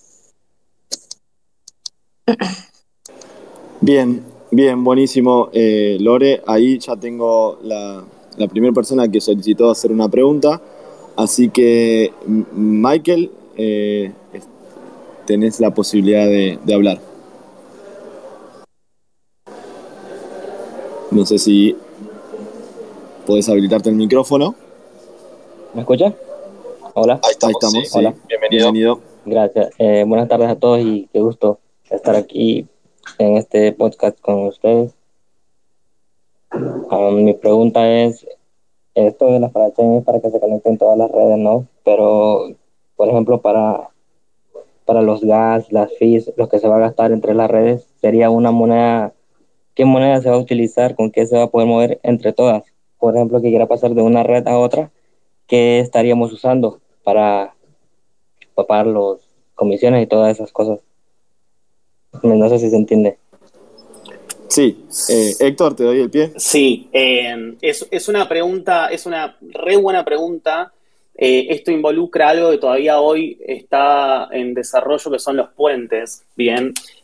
Bien, bien, buenísimo, eh, Lore. Ahí ya tengo la, la primera persona que solicitó hacer una pregunta. Así que, Michael, eh, tenés la posibilidad de, de hablar. No sé si podés habilitarte el micrófono. ¿Me escucha? Hola. Ahí estamos. Ahí estamos, sí. Hola. Bienvenido. Bienvenido. Gracias. Eh, buenas tardes a todos y qué gusto estar aquí en este podcast con ustedes. Um, mi pregunta es, esto de las parachain es para que se conecten todas las redes, ¿no? Pero, por ejemplo, para, para los gas, las fees, los que se va a gastar entre las redes, sería una moneda. ¿Qué moneda se va a utilizar? ¿Con qué se va a poder mover entre todas? Por ejemplo, que quiera pasar de una red a otra, ¿qué estaríamos usando para, para pagar las comisiones y todas esas cosas? No sé si se entiende. Sí, eh, Héctor, te doy el pie. Sí, eh, es, es una pregunta, es una re buena pregunta. Eh, esto involucra algo que todavía hoy está en desarrollo, que son los puentes, ¿bien?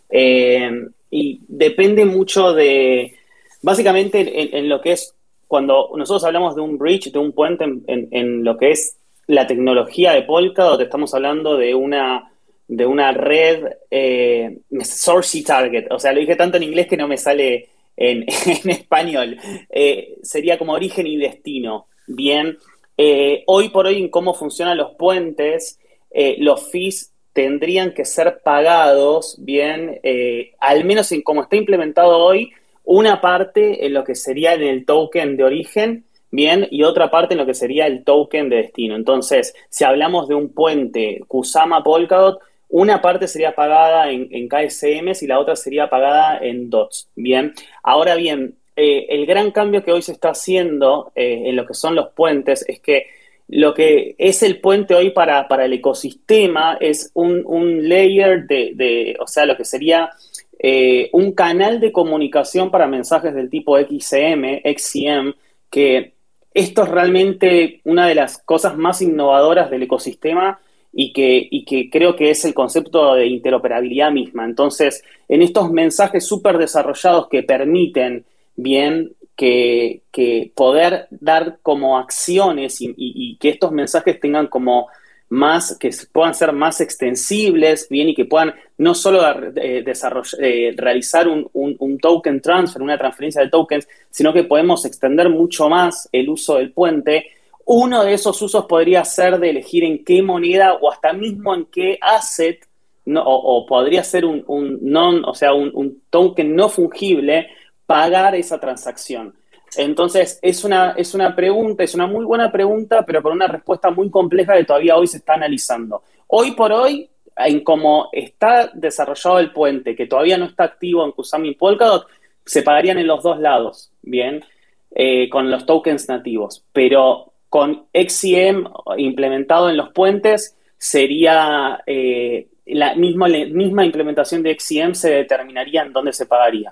Eh, y depende mucho de, básicamente en, en lo que es, cuando nosotros hablamos de un bridge, de un puente en, en, en lo que es la tecnología de Polkadot, estamos hablando de una, de una red eh, source y target, o sea, lo dije tanto en inglés que no me sale en, en español, eh, sería como origen y destino. Bien, eh, hoy por hoy en cómo funcionan los puentes, eh, los fees tendrían que ser pagados, bien, eh, al menos en cómo está implementado hoy, una parte en lo que sería en el token de origen, bien, y otra parte en lo que sería el token de destino. Entonces, si hablamos de un puente Kusama Polkadot, una parte sería pagada en, en K S M y la otra sería pagada en D O T S, bien. Ahora bien, eh, el gran cambio que hoy se está haciendo eh, en lo que son los puentes es que lo que es el puente hoy para, para el ecosistema es un, un layer de, de, o sea, lo que sería eh, un canal de comunicación para mensajes del tipo X M, X C M, que esto es realmente una de las cosas más innovadoras del ecosistema y que, y que creo que es el concepto de interoperabilidad misma. Entonces, en estos mensajes súper desarrollados que permiten, bien, que, que poder dar como acciones y, y, y que estos mensajes tengan como más, que puedan ser más extensibles, bien, y que puedan no solo eh, desarrollar, eh, realizar un, un, un token transfer, una transferencia de tokens, sino que podemos extender mucho más el uso del puente. Uno de esos usos podría ser de elegir en qué moneda o hasta mismo en qué asset, no, o, o podría ser un, un non, o sea, un, un token no fungible, pagar esa transacción. Entonces, es una, es una pregunta, es una muy buena pregunta, pero con una respuesta muy compleja que todavía hoy se está analizando. Hoy por hoy, en cómo está desarrollado el puente, que todavía no está activo en Kusama y Polkadot, se pagarían en los dos lados, ¿bien? Eh, con los tokens nativos. Pero con X C M implementado en los puentes, sería eh, la misma, la misma implementación de X C M se determinaría en dónde se pagaría.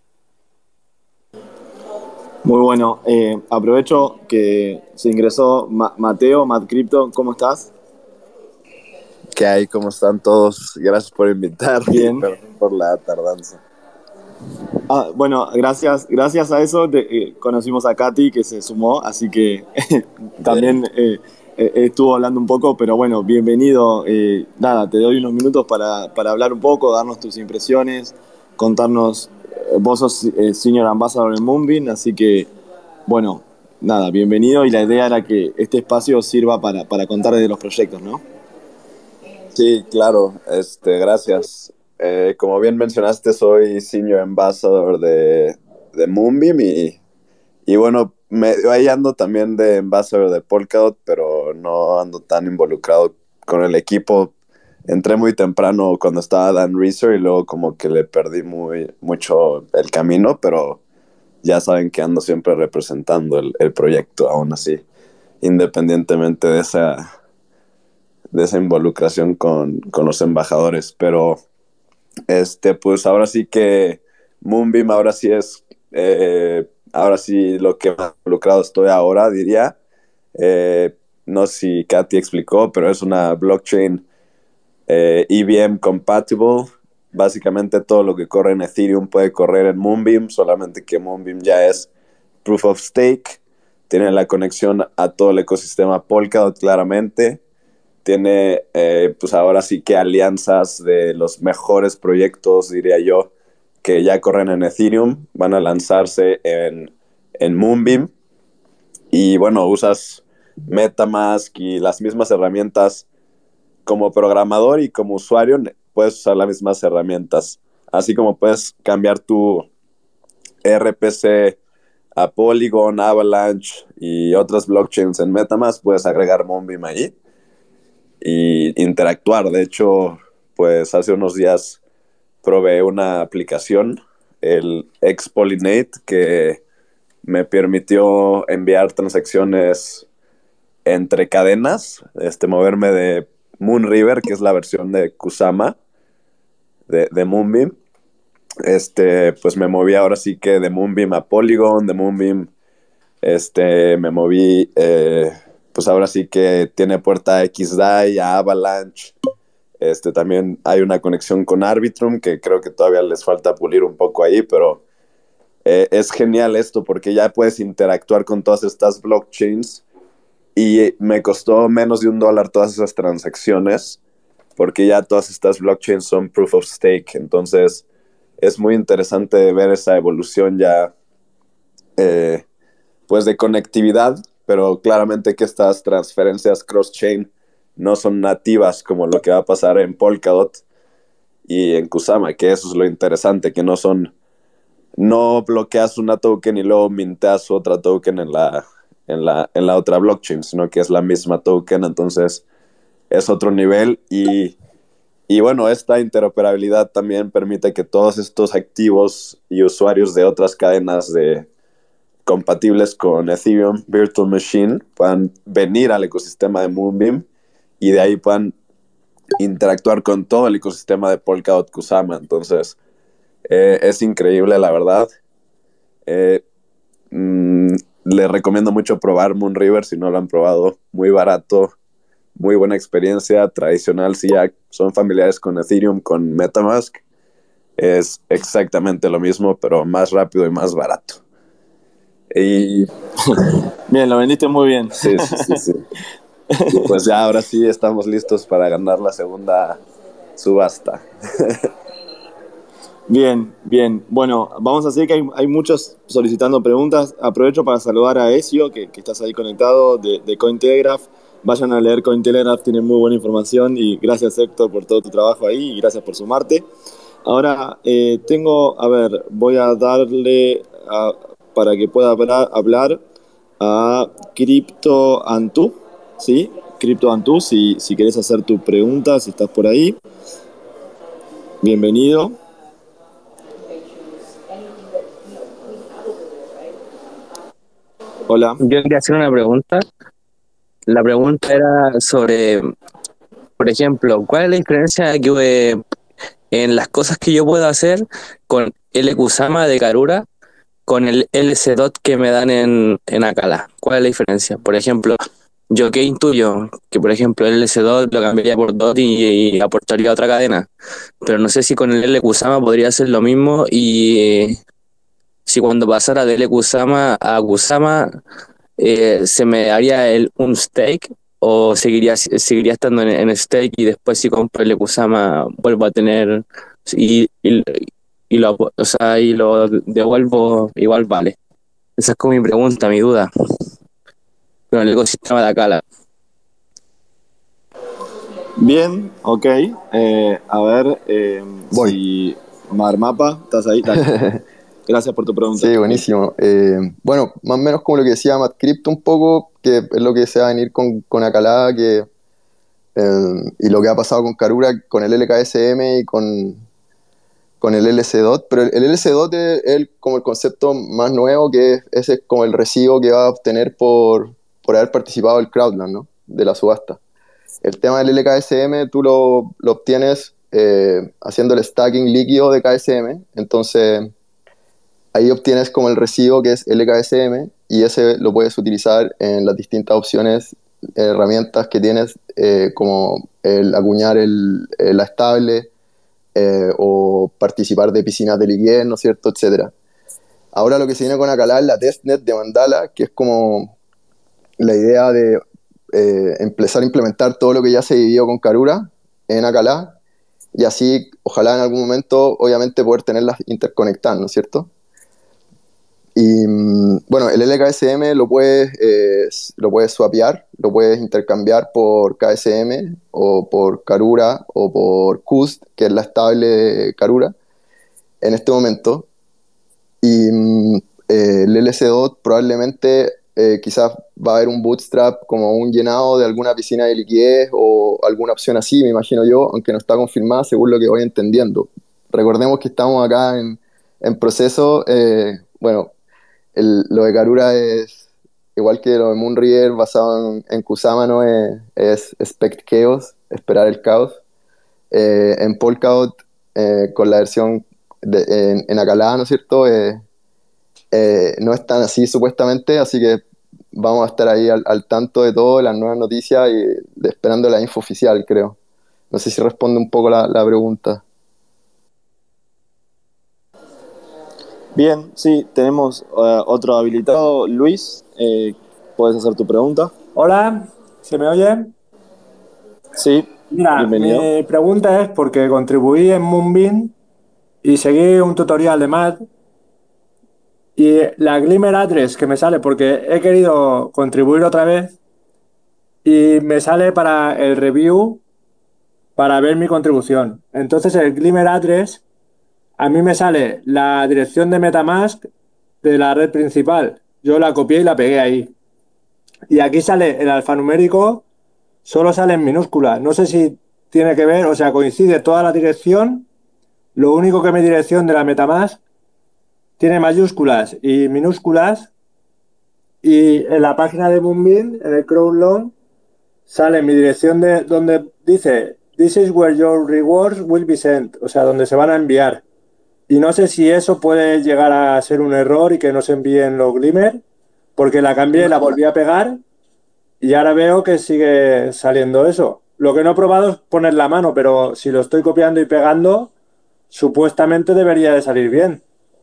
Muy bueno. Eh, aprovecho que se ingresó Ma- Mateo, Matt Crypto. ¿Cómo estás? ¿Qué hay? ¿Cómo están todos? Gracias por invitarme. Bien. Perdón por la tardanza. Ah, bueno, gracias, gracias a eso te, eh, conocimos a Katy que se sumó, así que también eh, eh, estuvo hablando un poco, pero bueno, bienvenido. Eh, nada, te doy unos minutos para, para hablar un poco, darnos tus impresiones, contarnos. Eh, vos sos eh, Senior Ambassador en Moonbeam, así que bueno, nada, bienvenido, y la idea era que este espacio sirva para, para contar de los proyectos, ¿no? Sí, claro. Este, gracias. Eh, como bien mencionaste, soy Senior Ambassador de, de Moonbeam y, y bueno, me, ahí ando también de Ambassador de Polkadot, pero no ando tan involucrado con el equipo. Entré muy temprano cuando estaba Dan Reeser y luego como que le perdí muy, mucho el camino, pero ya saben que ando siempre representando el, el proyecto aún así, independientemente de esa, de esa involucración con, con los embajadores. Pero este, pues ahora sí que Moonbeam ahora sí es, eh, ahora sí lo que más involucrado estoy ahora, diría. Eh, no sé si Katy explicó, pero es una blockchain eh, E V M compatible. Básicamente todo lo que corre en Ethereum puede correr en Moonbeam, solamente que Moonbeam ya es Proof of Stake, tiene la conexión a todo el ecosistema Polkadot claramente, tiene eh, pues ahora sí que alianzas de los mejores proyectos, diría yo, que ya corren en Ethereum, van a lanzarse en, en Moonbeam, y bueno, usas MetaMask y las mismas herramientas como programador y como usuario, puedes usar las mismas herramientas. Así como puedes cambiar tu R P C a Polygon, Avalanche y otras blockchains en MetaMask, puedes agregar Moonbeam ahí y interactuar. De hecho, pues hace unos días probé una aplicación, el X-Pollinate, que me permitió enviar transacciones entre cadenas, este, moverme de Moonriver, que es la versión de Kusama de, de Moonbeam. Este, pues me moví ahora sí que de Moonbeam a Polygon, de Moonbeam este, me moví, eh, pues ahora sí que tiene puerta a X D A I, a Avalanche, Este, también hay una conexión con Arbitrum que creo que todavía les falta pulir un poco ahí, pero eh, es genial esto porque ya puedes interactuar con todas estas blockchains y me costó menos de un dólar todas esas transacciones porque ya todas estas blockchains son proof of stake. Entonces es muy interesante ver esa evolución ya eh, pues de conectividad, pero claramente que estas transferencias cross-chain no son nativas como lo que va a pasar en Polkadot y en Kusama, que eso es lo interesante, que no son, no bloqueas una token y luego minteas otra token en la, en la, en la otra blockchain, sino que es la misma token, entonces es otro nivel y, y bueno, esta interoperabilidad también permite que todos estos activos y usuarios de otras cadenas de compatibles con Ethereum Virtual Machine puedan venir al ecosistema de Moonbeam y de ahí puedan interactuar con todo el ecosistema de Polkadot Kusama. Entonces, eh, es increíble, la verdad. Eh, mm, les recomiendo mucho probar Moonriver si no lo han probado. Muy barato, muy buena experiencia, tradicional. Si ya son familiares con Ethereum, con MetaMask, es exactamente lo mismo, pero más rápido y más barato. Y bien, lo vendiste muy bien. Sí, sí, sí, sí. Y pues ya ahora sí estamos listos para ganar la segunda subasta. Bien, bien. Bueno, vamos a hacer que hay, hay muchos solicitando preguntas. Aprovecho para saludar a Ezio, que, que estás ahí conectado, de, de Cointelegraph. Vayan a leer Cointelegraph, tienen muy buena información. Y gracias, Héctor, por todo tu trabajo ahí y gracias por sumarte. Ahora, eh, tengo, a ver, voy a darle a, para que pueda hablar, hablar a Crypto Antú, ¿sí? Crypto Antú, si, si querés hacer tu pregunta, si estás por ahí. Bienvenido. Hola. Yo quería hacer una pregunta. La pregunta era sobre, por ejemplo, ¿cuál es la diferencia que, eh, en las cosas que yo puedo hacer con el Kusama de Karura con el L C D O T que me dan en, en Akala? ¿Cuál es la diferencia? Por ejemplo, yo que intuyo que, por ejemplo, el L C D O T lo cambiaría por D O T y, y aportaría a otra cadena, pero no sé si con el L Kusama podría hacer lo mismo y eh, si cuando pasara del L Kusama a Kusama eh, se me haría el, un stake o seguiría, seguiría estando en, en stake y después si compro el Kusama vuelvo a tener y, y, y lo, o sea, y lo devuelvo igual vale. Esa es como mi pregunta, mi duda con el ecosistema de Akala. Bien, ok. Eh, a ver, eh, si Marmapa, ¿estás ahí? Dale. Gracias por tu pregunta. Sí, buenísimo. Eh, bueno, más o menos como lo que decía Matt Crypto un poco, que es lo que se va a venir con, con Akala, que, eh, y lo que ha pasado con Karura, con el L K S M y con, con el L C D O T, pero el, el L C D O T es el, como el concepto más nuevo, que es, ese es como el recibo que va a obtener por, por haber participado del crowdland, ¿no? De la subasta. El tema del L K S M tú lo, lo obtienes eh, haciendo el stacking líquido de K S M, entonces ahí obtienes como el recibo que es L K S M y ese lo puedes utilizar en las distintas opciones, herramientas que tienes, eh, como el acuñar el, el, la estable eh, o participar de piscinas de liquidez, ¿no es cierto?, etcétera. Ahora lo que se viene con Akala es la testnet de Mandala, que es como la idea de eh, empezar a implementar todo lo que ya se vivió con Karura en Akala y así, ojalá en algún momento, obviamente, poder tenerlas interconectadas, ¿no es cierto? Y bueno, el L K S M lo puedes, eh, lo puedes swapear, lo puedes intercambiar por K S M o por Karura o por Kust, que es la estable de Karura en este momento. Y eh, el L C D O T probablemente eh, quizás va a haber un bootstrap como un llenado de alguna piscina de liquidez o alguna opción así, me imagino yo, aunque no está confirmada según lo que voy entendiendo. Recordemos que estamos acá en, en proceso, eh, bueno, El, lo de Karura es igual que lo de Moonriver basado en, en Kusama, ¿no? Es, es expect chaos, esperar el caos. Eh, en Polkadot, eh, con la versión de, en, en Akala, ¿no es cierto? Eh, eh, no es tan así supuestamente, así que vamos a estar ahí al, al tanto de todo, las nuevas noticias y de, esperando la info oficial, creo. No sé si responde un poco la, la pregunta. Bien, sí, tenemos uh, otro habilitado. Luis, eh, puedes hacer tu pregunta. Hola, ¿se me oye? Sí, Mira, bienvenido. mi pregunta es porque contribuí en Moonbeam y seguí un tutorial de Matt y la Glimmer Address que me sale porque he querido contribuir otra vez y me sale para el review para ver mi contribución. Entonces el Glimmer Address a mí me sale la dirección de MetaMask de la red principal. Yo la copié y la pegué ahí. Y aquí sale el alfanumérico, solo sale en minúsculas. No sé si tiene que ver, o sea, coincide toda la dirección. Lo único que mi dirección de la MetaMask tiene mayúsculas y minúsculas. Y en la página de Moonbeam, en el Crowdloan, sale mi dirección de donde dice This is where your rewards will be sent, o sea, donde se van a enviar. Y no sé si eso puede llegar a ser un error y que no se envíen los Glimmer, porque la cambié, la volví a pegar y ahora veo que sigue saliendo eso. Lo que no he probado es poner la mano, pero si lo estoy copiando y pegando, supuestamente debería de salir bien.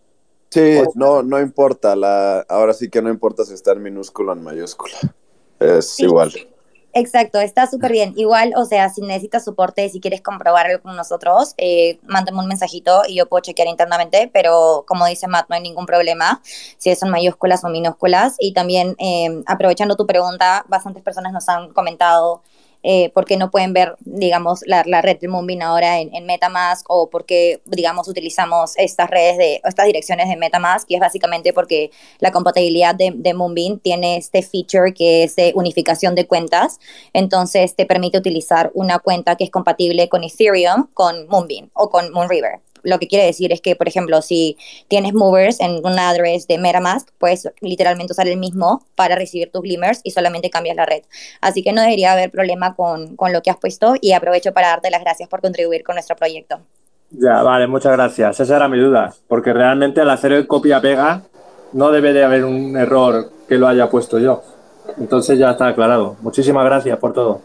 Sí, no, no importa. La, ahora sí que no importa si está en minúscula o en mayúscula. Es Sí, igual. exacto, está súper bien. Igual, o sea, si necesitas soporte, si quieres comprobar algo con nosotros, eh, mándame un mensajito y yo puedo chequear internamente, pero como dice Matt, no hay ningún problema si son mayúsculas o minúsculas. Y también, eh, aprovechando tu pregunta, bastantes personas nos han comentado eh, por qué no pueden ver, digamos, la, la red de Moonbeam ahora en, en MetaMask o por qué, digamos, utilizamos estas redes de, estas direcciones de MetaMask, y es básicamente porque la compatibilidad de, de Moonbeam tiene este feature que es de unificación de cuentas. Entonces te permite utilizar una cuenta que es compatible con Ethereum, con Moonbeam o con Moonriver. Lo que quiere decir es que, por ejemplo, si tienes movers en un address de MetaMask, puedes literalmente usar el mismo para recibir tus glimmers y solamente cambias la red. Así que no debería haber problema con, con lo que has puesto, y aprovecho para darte las gracias por contribuir con nuestro proyecto. Ya, vale, muchas gracias. Esa era mi duda, porque realmente al hacer el copia-pega no debe de haber un error que lo haya puesto yo. Entonces ya está aclarado. Muchísimas gracias por todo.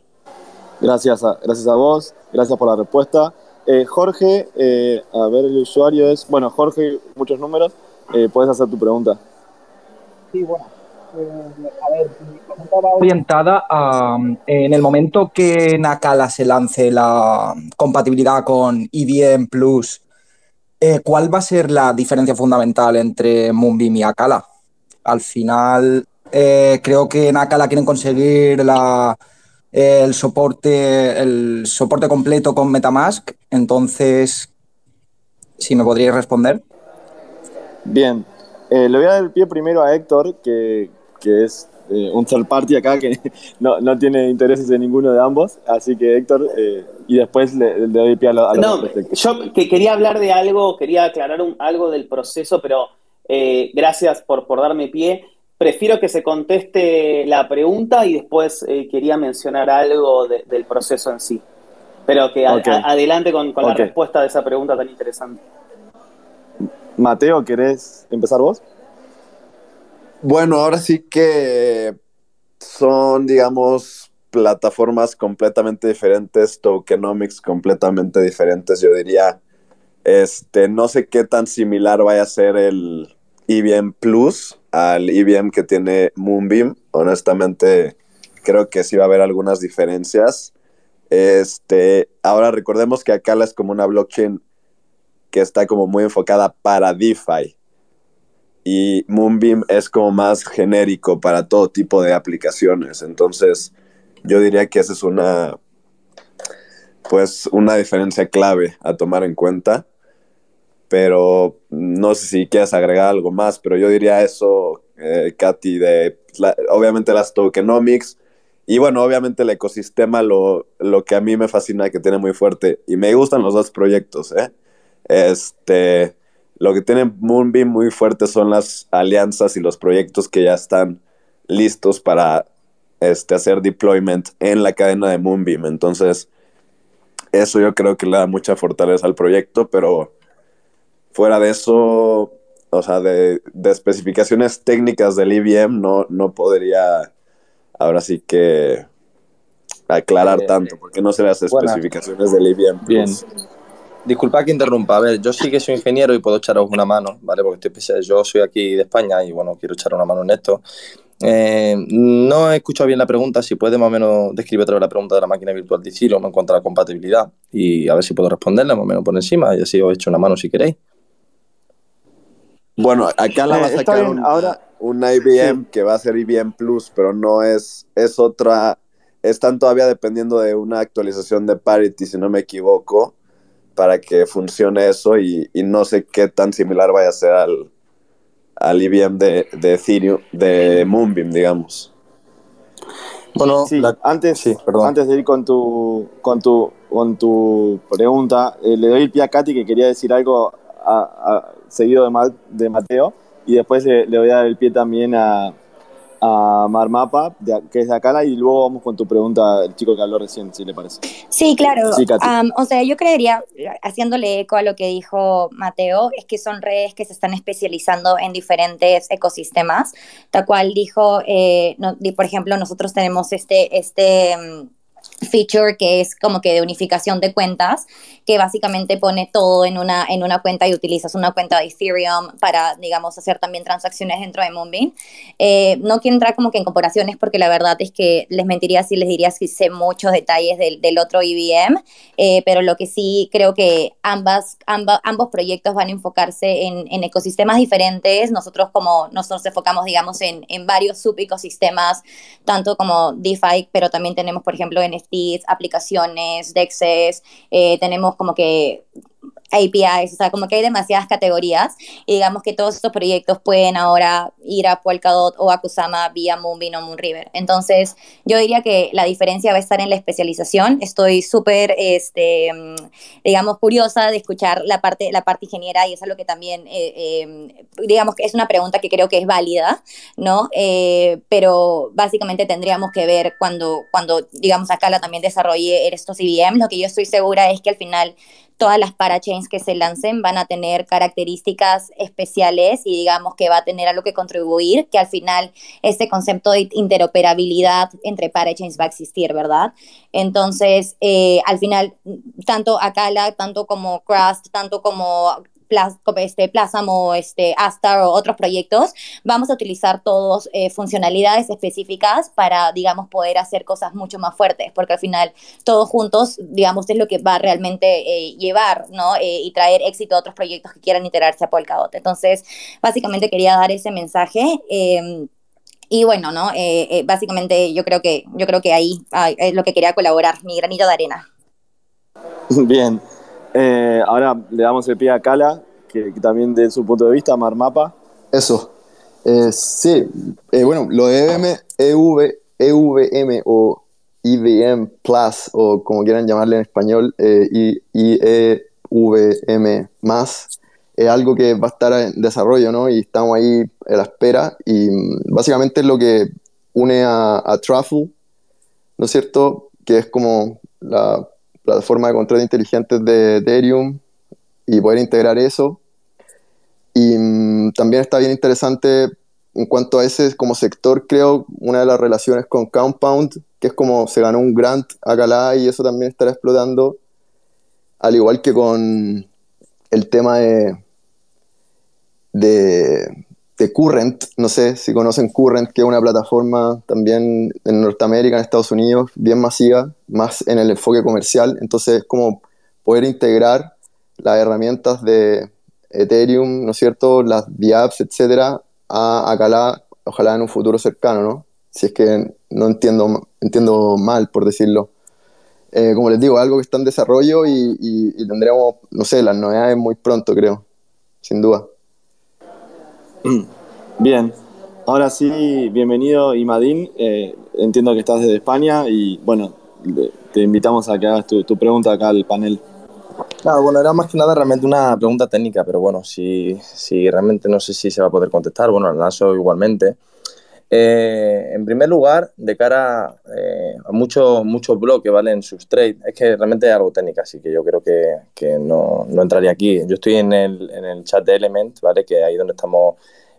Gracias a, gracias a vos, gracias por la respuesta. Eh, Jorge, eh, a ver, el usuario es, bueno, Jorge, muchos números, eh, puedes hacer tu pregunta. Sí, bueno, eh, a ver, mi pregunta va orientada a, en el momento que en Acala se lance la compatibilidad con E V M Plus, eh, ¿cuál va a ser la diferencia fundamental entre Moonbeam y Acala? Al final, eh, creo que en Acala quieren conseguir la, el soporte, el soporte completo con MetaMask. Entonces, si me podríais responder. Bien, eh, le voy a dar el pie primero a Héctor, que, que es eh, un third party acá, que no, no tiene intereses en ninguno de ambos, así que Héctor, eh, y después le, le doy el pie a, lo, a los No, respectos. yo que quería hablar de algo, quería aclarar un, algo del proceso, pero eh, gracias por, por darme pie. Prefiero que se conteste la pregunta y después eh, quería mencionar algo de, del proceso en sí. Pero que a, Okay. a, adelante con, con okay. la respuesta de esa pregunta tan interesante. Mateo, ¿querés empezar vos? Bueno, ahora sí que son, digamos, plataformas completamente diferentes, tokenomics completamente diferentes, yo diría. Este, no sé qué tan similar vaya a ser el E V M Plus al E V M que tiene Moonbeam. Honestamente, creo que sí va a haber algunas diferencias. Este, ahora recordemos que Acala es como una blockchain que está como muy enfocada para DeFi. Y Moonbeam es como más genérico para todo tipo de aplicaciones. Entonces, yo diría que esa es una, pues, una diferencia clave a tomar en cuenta. Pero no sé si quieres agregar algo más, pero yo diría eso, eh, Katy, de la, obviamente las tokenomics y bueno, obviamente el ecosistema, lo, lo que a mí me fascina, que tiene muy fuerte, y me gustan los dos proyectos, ¿eh? Este, lo que tiene Moonbeam muy fuerte son las alianzas y los proyectos que ya están listos para este, hacer deployment en la cadena de Moonbeam. Entonces, eso yo creo que le da mucha fortaleza al proyecto, pero fuera de eso, o sea, de, de especificaciones técnicas del E V M, no, no podría ahora sí que aclarar Eh, tanto, porque no sé las buenas. especificaciones del I B M Bien. Plus. Disculpad que interrumpa. A ver, yo sí que soy ingeniero y puedo echaros una mano, ¿vale? Porque estoy especial. Yo soy aquí de España y, bueno, quiero echar una mano en esto. Eh, no he escuchado bien la pregunta. Si puede más o menos describir otra vez la pregunta de la máquina virtual de Ethereum en cuanto a la compatibilidad y a ver si puedo responderla más o menos por encima y así os echo una mano si queréis. Bueno, acá la va a Eh, está sacar bien, una, ahora una I B M sí. que va a ser I B M Plus, pero no es, es otra, están todavía dependiendo de una actualización de Parity, si no me equivoco, para que funcione eso y, y no sé qué tan similar vaya a ser al, al I B M de, de Ethereum, de Moonbeam, digamos. Bueno, Sí, la... antes, sí, perdón. antes de ir con tu, con tu, con tu pregunta, eh, le doy el pie a Katy que quería decir algo a, a- seguido de, Ma- de Mateo, y después le, le voy a dar el pie también a, a Marmapa, de- que es de Acala, y luego vamos con tu pregunta, el chico que habló recién, si le parece. Sí, claro. Sí, Katy. Am, o sea, yo creería, haciéndole eco a lo que dijo Mateo, es que son redes que se están especializando en diferentes ecosistemas. Tal cual dijo, eh, no- di- por ejemplo, nosotros tenemos este, este mm, feature que es como que de unificación de cuentas, que básicamente pone todo en una, en una cuenta y utilizas una cuenta de Ethereum para, digamos, hacer también transacciones dentro de Moonbeam. Eh, no quiero entrar como que en comparaciones porque la verdad es que les mentiría si les diría si sé muchos detalles del, del otro I B M, eh, pero lo que sí creo que ambas, amba, ambos proyectos van a enfocarse en, en ecosistemas diferentes. Nosotros como nosotros enfocamos, digamos, en, en varios subecosistemas, tanto como DeFi, pero también tenemos, por ejemplo, N F Ts, aplicaciones, DEXes, eh, tenemos como que A P Is, o sea, como que hay demasiadas categorías y digamos que todos estos proyectos pueden ahora ir a Polkadot o a Kusama vía Moonbeam o Moonriver. Entonces, yo diría que la diferencia va a estar en la especialización. Estoy súper, este, digamos, curiosa de escuchar la parte, la parte ingeniera y es algo que también, eh, eh, digamos, que es una pregunta que creo que es válida, ¿no? Eh, pero básicamente tendríamos que ver cuando, cuando digamos, Acala también desarrolle estos I B M. Lo que yo estoy segura es que al final todas las parachains que se lancen van a tener características especiales y digamos que va a tener algo que contribuir, que al final este concepto de interoperabilidad entre parachains va a existir, ¿verdad? Entonces, eh, al final, tanto Acala, tanto como Crust, tanto como este, Plasm o este, Astar o otros proyectos, vamos a utilizar todos eh, funcionalidades específicas para, digamos, poder hacer cosas mucho más fuertes, porque al final todos juntos, digamos, es lo que va a realmente eh, llevar, ¿no? Eh, y traer éxito a otros proyectos que quieran integrarse a Polkadot. Entonces, básicamente quería dar ese mensaje. Eh, y bueno, ¿no? Eh, eh, básicamente yo creo que yo creo que ahí ah, es lo que quería colaborar, mi granito de arena. Bien. Eh, ahora le damos el pie a Cala, que, que también de su punto de vista, Marmapa. Eso. Eh, sí, eh, bueno, lo de E V M, E V, E V M o I B M Plus, o como quieran llamarle en español, eh, I E V M más, es algo que va a estar en desarrollo, ¿no? Y estamos ahí a la espera. Y mm, básicamente es lo que une a, a Truffle, ¿no es cierto? Que es como la plataforma de control inteligentes de Ethereum y poder integrar eso. Y mmm, también está bien interesante en cuanto a ese como sector, creo, una de las relaciones con Compound, que es como se ganó un grant a Acala y eso también estará explotando, al igual que con el tema de, de, de Current. No sé si conocen Current, que es una plataforma también en Norteamérica, en Estados Unidos, bien masiva, más en el enfoque comercial. Entonces es como poder integrar las herramientas de Ethereum, ¿no es cierto?, las dApps, etcétera, a Acala, ojalá en un futuro cercano, ¿no? Si es que no entiendo, entiendo mal, por decirlo. Eh, como les digo, algo que está en desarrollo y, y, y tendremos, no sé, las novedades muy pronto, creo, sin duda. Bien, ahora sí, bienvenido Imadín, eh, entiendo que estás desde España y bueno, te invitamos a que hagas tu, tu pregunta acá al panel. Claro, bueno, era más que nada realmente una pregunta técnica, pero bueno, si, si realmente no sé si se va a poder contestar, bueno, la lanzo igualmente. Eh, en primer lugar, de cara eh, a muchos muchos bloques, ¿vale? En Substrate, es que realmente es algo técnico, así que yo creo que, que no, no entraría aquí. Yo estoy en el, en el chat de Element, ¿vale? Que es ahí donde estamos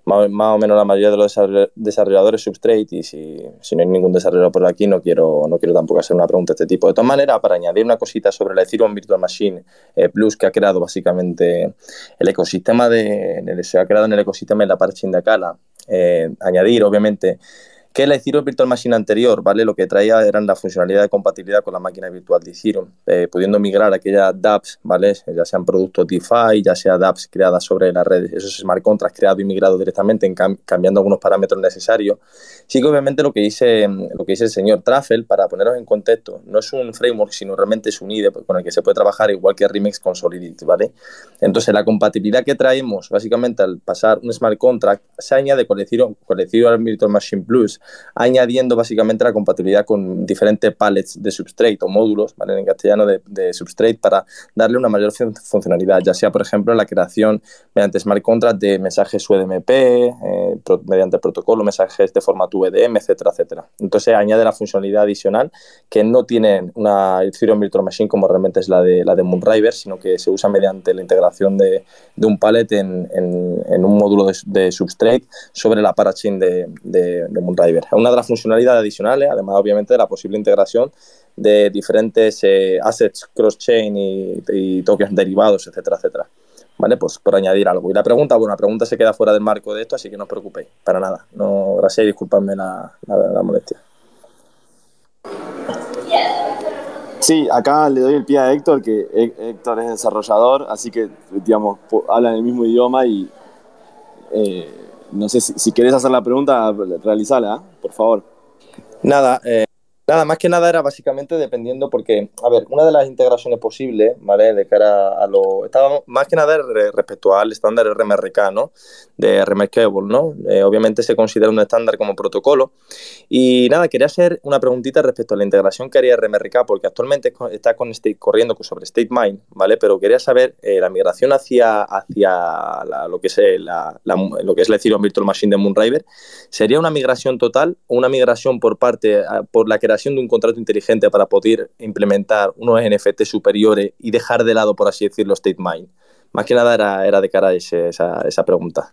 más, más o menos la mayoría de los desarrolladores Substrate, y si, si no hay ningún desarrollador por aquí, no quiero, no quiero tampoco hacer una pregunta de este tipo. De todas maneras, para añadir una cosita sobre la Ethereum Virtual Machine eh, Plus, que ha creado básicamente el ecosistema de, se ha creado en el ecosistema de la parachain de Acala, eh, añadir, obviamente, que la Ethereum Virtual Machine anterior, ¿vale? Lo que traía eran la funcionalidad de compatibilidad con la máquina virtual de Ethereum, eh, pudiendo migrar aquellas dApps, ¿vale? Ya sean productos DeFi, ya sea dApps creadas sobre las redes, esos smart contracts creados y migrados directamente, en cam cambiando algunos parámetros necesarios. Sí que obviamente lo que dice, lo que dice el señor Truffle, para poneros en contexto, no es un framework, sino realmente es un I D E con el que se puede trabajar igual que Remix con Solidity, ¿vale? Entonces, la compatibilidad que traemos, básicamente, al pasar un smart contract, se añade con Ethereum, con Ethereum Virtual Machine Plus, añadiendo básicamente la compatibilidad con diferentes pallets de Substrate o módulos, ¿vale? En castellano de, de Substrate, para darle una mayor fun funcionalidad, ya sea, por ejemplo, la creación mediante smart contract de mensajes U D M P, eh, pro mediante el protocolo, mensajes de formato V D M, etcétera, etcétera. Entonces, añade la funcionalidad adicional que no tiene una Ethereum Virtual Machine como realmente es la de, la de Moonriver, sino que se usa mediante la integración de, de un pallet en, en, en un módulo de, de Substrate sobre la parachain de, de, de Moonriver. Una de las funcionalidades adicionales, además obviamente de la posible integración de diferentes eh, assets cross-chain y, y tokens derivados, etcétera, etcétera. ¿Vale? Pues por añadir algo. Y la pregunta, bueno, la pregunta se queda fuera del marco de esto, así que no os preocupéis, para nada. No, gracias y disculpadme la, la, la molestia. Sí, acá le doy el pie a Héctor, que Héctor es desarrollador, así que, digamos, hablan el mismo idioma y eh, no sé si, si querés hacer la pregunta, realizala, ¿eh? Por favor. Nada, eh, nada, más que nada era básicamente dependiendo, porque, a ver, una de las integraciones posibles, ¿vale? De cara a lo... Estábamos, más que nada respecto al estándar R M R K, ¿no? De Remarkable, ¿no? Eh, obviamente se considera un estándar como protocolo. Y nada, quería hacer una preguntita respecto a la integración que haría R M R K, porque actualmente está con State, corriendo sobre StateMine, ¿vale? Pero quería saber eh, la migración hacia, hacia la, lo, que es la, la, lo que es la Ethereum Virtual Machine de Moonriver. ¿Sería una migración total o una migración por parte, por la creación de un contrato inteligente para poder implementar unos N F T superiores y dejar de lado, por así decirlo, StateMine? Más que nada era, era de cara a ese, esa, esa pregunta.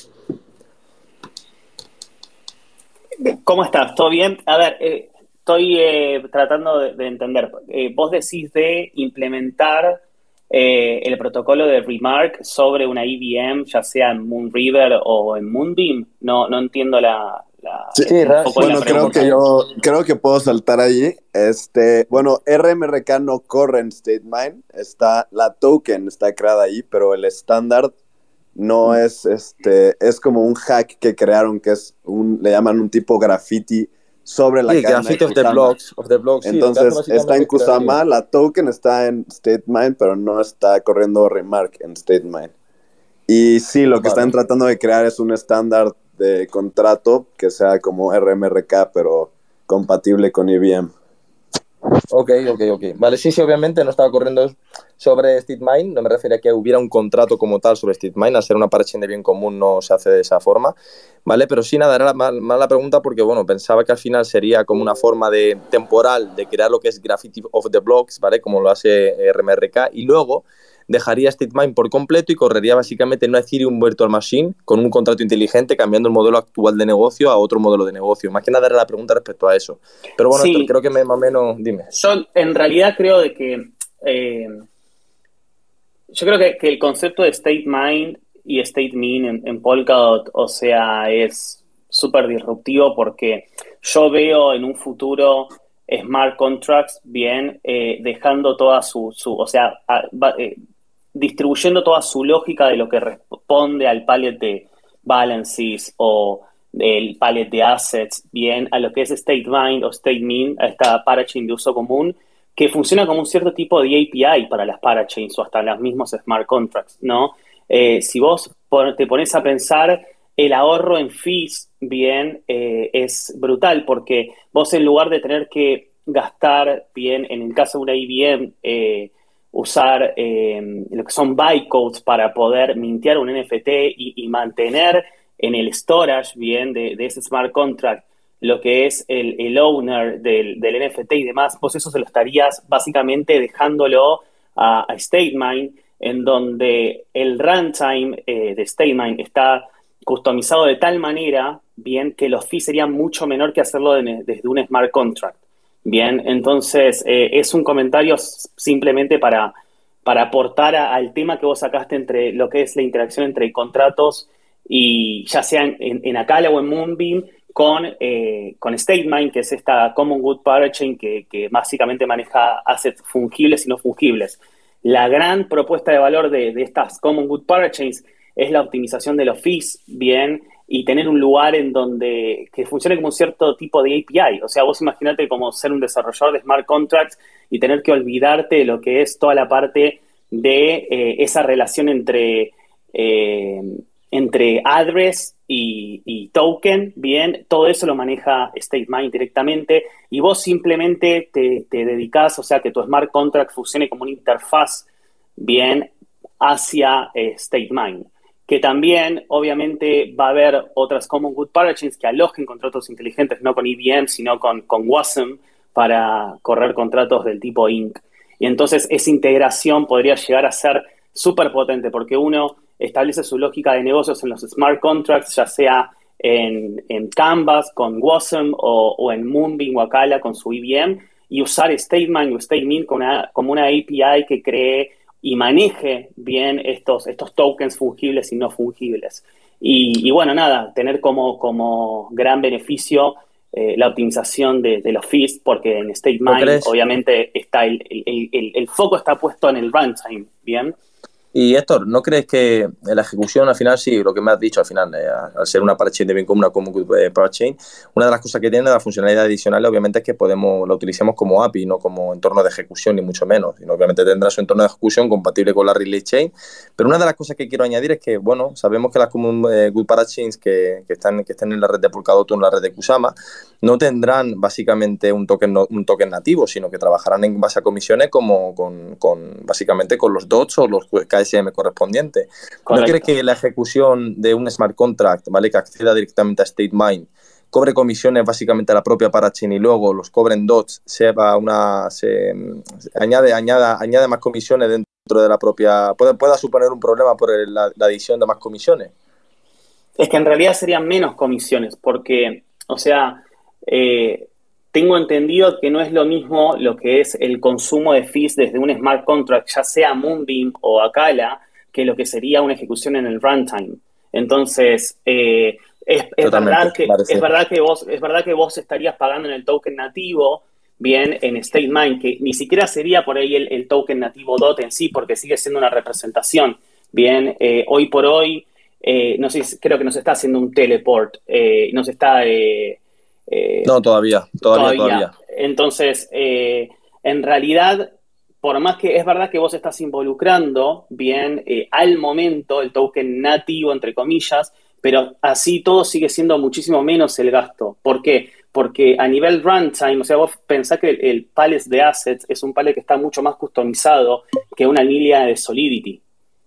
¿Cómo estás? ¿Todo bien? A ver, eh, estoy eh, tratando de, de entender. Eh, vos decís de implementar eh, el protocolo de Remark sobre una E V M, ya sea en Moonriver o en Moonbeam. No, no entiendo la... la sí, el sí, bueno, creo que yo creo que puedo saltar allí. Este, bueno, R M R K no corre en StateMine, está, la token está creada ahí, pero el estándar no es, este, es como un hack que crearon, que es un, le llaman un tipo graffiti sobre la sí, cadena graffiti of the blocks, of the blocks. Entonces, sí, está en Kusama, la token está en StateMine, pero no está corriendo Remark en StateMine. Y sí, lo que vale. están tratando de crear es un estándar de contrato que sea como R M R K, pero compatible con E V M. Ok, ok, ok. Vale, sí, sí, obviamente no estaba corriendo sobre StateMine, no me refería a que hubiera un contrato como tal sobre StateMine, al ser una parachain de bien común no se hace de esa forma, ¿vale? Pero sí, nada, era más la, la pregunta porque, bueno, pensaba que al final sería como una forma de temporal de crear lo que es Graffiti of the Blocks, ¿vale? Como lo hace R M R K, y luego dejaría StateMine por completo y correría básicamente en una Ethereum Virtual Machine con un contrato inteligente, cambiando el modelo actual de negocio a otro modelo de negocio. Más que nada era la pregunta respecto a eso. Pero bueno, sí, Héctor, creo que me, más o menos... Dime. Yo en realidad creo de que... Eh, yo creo que, que el concepto de StateMine y StateMean en, en Polkadot, o sea, es súper disruptivo porque yo veo en un futuro smart contracts bien eh, dejando toda su... su o sea... A, eh, distribuyendo toda su lógica de lo que responde al palette de balances o del palette de assets, bien, a lo que es StateMine o StateMean, a esta parachain de uso común, que funciona como un cierto tipo de A P I para las parachains o hasta los mismos smart contracts, ¿no? Eh, si vos te pones a pensar, el ahorro en fees, bien, eh, es brutal, porque vos en lugar de tener que gastar, bien, en el caso de una E V M, eh, usar eh, lo que son bytecodes para poder mintear un N F T y, y mantener en el storage, bien, de, de ese smart contract, lo que es el, el owner del, del N F T y demás, vos eso se lo estarías básicamente dejándolo a, a StateMine, en donde el runtime eh, de StateMine está customizado de tal manera, bien, que los fees serían mucho menor que hacerlo de, desde un smart contract. Bien, entonces eh, es un comentario simplemente para, para aportar a, al tema que vos sacaste entre lo que es la interacción entre contratos y ya sea en, en Acala o en Moonbeam con, eh, con StateMine, que es esta Common Good Parachain que, que básicamente maneja assets fungibles y no fungibles. La gran propuesta de valor de, de estas Common Good Parachains es la optimización de los fees, bien, y tener un lugar en donde que funcione como un cierto tipo de A P I. O sea, vos imaginate como ser un desarrollador de smart contracts y tener que olvidarte de lo que es toda la parte de eh, esa relación entre, eh, entre address y, y token, bien, todo eso lo maneja StateMine directamente y vos simplemente te, te dedicás, o sea, que tu smart contract funcione como una interfaz, bien, hacia eh, StateMine. Que también, obviamente, va a haber otras Common Good Parachains que alojen contratos inteligentes, no con E V M, sino con, con WASM, para correr contratos del tipo I N C. Y entonces esa integración podría llegar a ser súper potente, porque uno establece su lógica de negocios en los smart contracts, ya sea en, en Canvas con WASM o, o en Moonbeam o Acala con su E V M, y usar StateMine o StateMint como una, como una A P I que cree y maneje bien estos, estos tokens fungibles y no fungibles. Y, y bueno, nada, tener como, como gran beneficio eh, la optimización de, de los fees, porque en StateMine obviamente está el, el, el, el foco está puesto en el runtime, ¿bien? Y Héctor, ¿no crees que la ejecución al final, sí, lo que me has dicho al final, eh, al ser una parachain de bien común, una Common Good eh, Parachain, una de las cosas que tiene la funcionalidad adicional obviamente es que podemos, lo utilicemos como A P I, no como entorno de ejecución, ni mucho menos. Y obviamente tendrá su entorno de ejecución compatible con la Relay Chain. Pero una de las cosas que quiero añadir es que, bueno, sabemos que las Common eh, Good Parachains que, que, están, que están en la red de Polkadot o en la red de Kusama no tendrán básicamente un token, no, un token nativo, sino que trabajarán en base a comisiones como con, con básicamente con los D O T S o los K S M correspondientes. Correcto. ¿No crees que la ejecución de un smart contract, ¿vale?, que acceda directamente a StateMine, cobre comisiones básicamente a la propia parachain y luego los cobren D O T S, se va una se, se añade, añade, añade más comisiones dentro de la propia, puede, pueda suponer un problema por el, la, la adición de más comisiones? Es que en realidad serían menos comisiones, porque, o sea, eh, tengo entendido que no es lo mismo lo que es el consumo de fees desde un smart contract, ya sea Moonbeam o Acala, que lo que sería una ejecución en el runtime. Entonces, eh, es, es, verdad que, es, verdad que vos, es verdad que vos estarías pagando en el token nativo, bien, en StateMine, que ni siquiera sería por ahí el, el token nativo D O T en sí, porque sigue siendo una representación. Bien, eh, hoy por hoy, eh, no sé, creo que nos está haciendo un teleport, eh, nos está... Eh, Eh, no, todavía, todavía, todavía. todavía. Entonces, eh, en realidad, por más que es verdad que vos estás involucrando bien eh, al momento el token nativo, entre comillas, pero así todo sigue siendo muchísimo menos el gasto. ¿Por qué? Porque a nivel runtime, o sea, vos pensás que el, el pallet de assets es un pallet que está mucho más customizado que una línea de Solidity.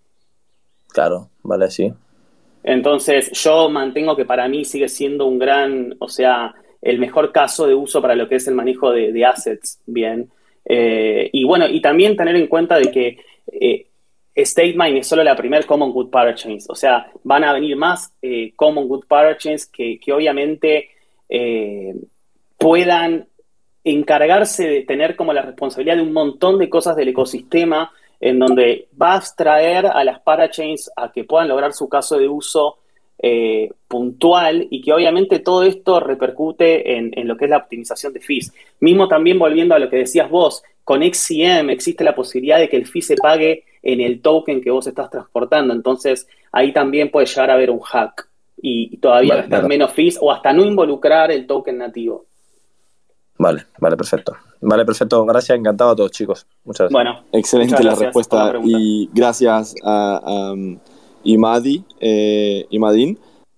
Claro, vale, sí. Entonces, yo mantengo que para mí sigue siendo un gran, o sea, el mejor caso de uso para lo que es el manejo de, de assets, bien. Eh, y bueno, y también tener en cuenta de que eh, StateMine es solo la primera Common Good Parachains, o sea, van a venir más eh, Common Good Parachains que, que obviamente eh, puedan encargarse de tener como la responsabilidad de un montón de cosas del ecosistema, en donde va a abstraer a las parachains a que puedan lograr su caso de uso eh, puntual y que obviamente todo esto repercute en, en lo que es la optimización de fees. Mismo también volviendo a lo que decías vos, con X C M existe la posibilidad de que el fee se pague en el token que vos estás transportando, entonces ahí también puede llegar a haber un hack y, y todavía vale, gastar vale. menos fees o hasta no involucrar el token nativo. Vale, vale, perfecto. Vale, perfecto. Gracias, encantado a todos, chicos. Muchas gracias. Bueno, excelente muchas la gracias respuesta por la pregunta. y gracias a, a um, Imadi, eh, Imadín.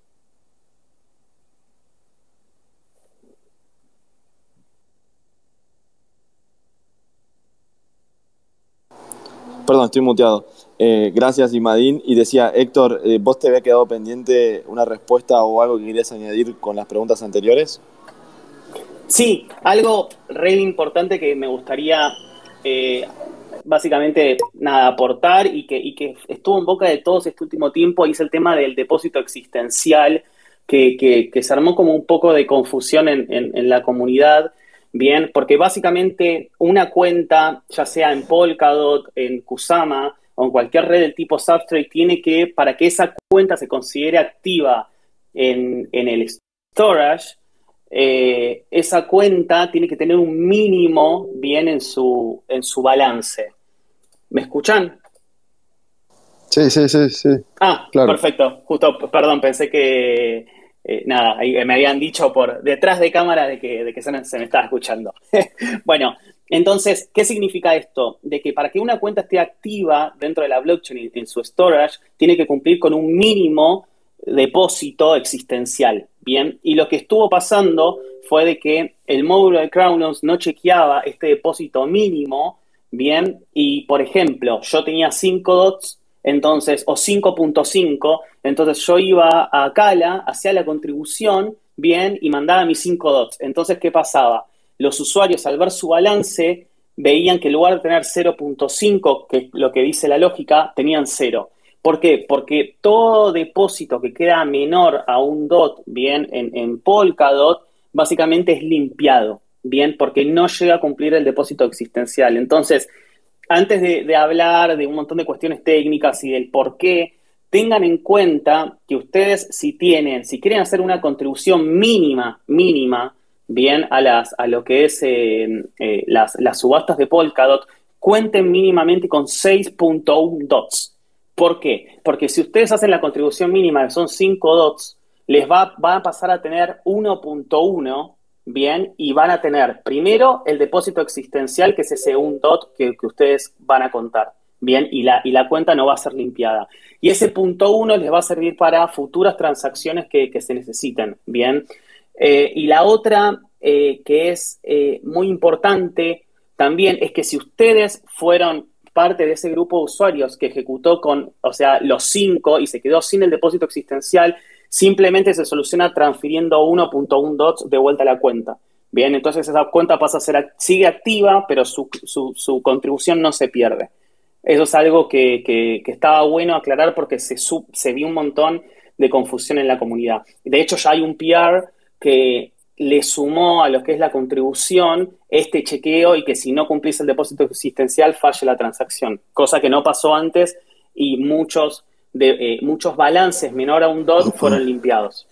Perdón, estoy muteado. Eh, gracias, Imadín. Y decía, Héctor, eh, ¿vos te había quedado pendiente una respuesta o algo que querías añadir con las preguntas anteriores? Sí, algo re importante que me gustaría eh, básicamente, nada, aportar y que, y que estuvo en boca de todos este último tiempo, y es el tema del depósito existencial, que, que, que se armó como un poco de confusión en, en, en la comunidad, bien, porque básicamente una cuenta, ya sea en Polkadot, en Kusama o en cualquier red del tipo Substrate, tiene que, para que esa cuenta se considere activa en, en el storage, eh, esa cuenta tiene que tener un mínimo bien en su, en su balance. ¿Me escuchan? Sí, sí, sí, sí. Ah, claro. Perfecto. Justo, perdón, pensé que, eh, nada, ahí me habían dicho por detrás de cámara de que, de que se, me, se me estaba escuchando. Bueno, entonces, ¿qué significa esto? De que para que una cuenta esté activa dentro de la blockchain en su storage, tiene que cumplir con un mínimo depósito existencial, ¿bien? Y lo que estuvo pasando fue de que el módulo de Crownlands no chequeaba este depósito mínimo, ¿bien? Y, por ejemplo, yo tenía cinco dots, entonces, o cinco punto cinco, entonces yo iba a Kala, hacía la contribución, ¿bien? Y mandaba mis cinco dots. Entonces, ¿qué pasaba? Los usuarios, al ver su balance, veían que en lugar de tener cero punto cinco, que es lo que dice la lógica, tenían cero. ¿Por qué? Porque todo depósito que queda menor a un dot, bien, en, en Polkadot, básicamente es limpiado, bien, porque no llega a cumplir el depósito existencial. Entonces, antes de, de hablar de un montón de cuestiones técnicas y del por qué, tengan en cuenta que ustedes, si tienen, si quieren hacer una contribución mínima, mínima, bien, a, las, a lo que es eh, eh, las, las subastas de Polkadot, cuenten mínimamente con seis punto uno dots. ¿Por qué? Porque si ustedes hacen la contribución mínima, que son cinco dots, les va, va a pasar a tener uno punto uno, bien, y van a tener primero el depósito existencial, que es ese un dot que, que ustedes van a contar, bien, y la, y la cuenta no va a ser limpiada. Y ese punto uno les va a servir para futuras transacciones que, que se necesiten, bien. Eh, y la otra, eh, que es eh, muy importante también, es que si ustedes fueron parte de ese grupo de usuarios que ejecutó con, o sea, los cinco y se quedó sin el depósito existencial, simplemente se soluciona transfiriendo uno punto uno dots de vuelta a la cuenta. Bien, entonces esa cuenta pasa a ser, sigue activa, pero su, su, su contribución no se pierde. Eso es algo que, que, que estaba bueno aclarar, porque se, sub, se vio un montón de confusión en la comunidad. De hecho, ya hay un P R que le sumó a lo que es la contribución este chequeo, y que si no cumplís el depósito existencial falle la transacción, cosa que no pasó antes, y muchos, de, eh, muchos balances menor a un dot fueron limpiados.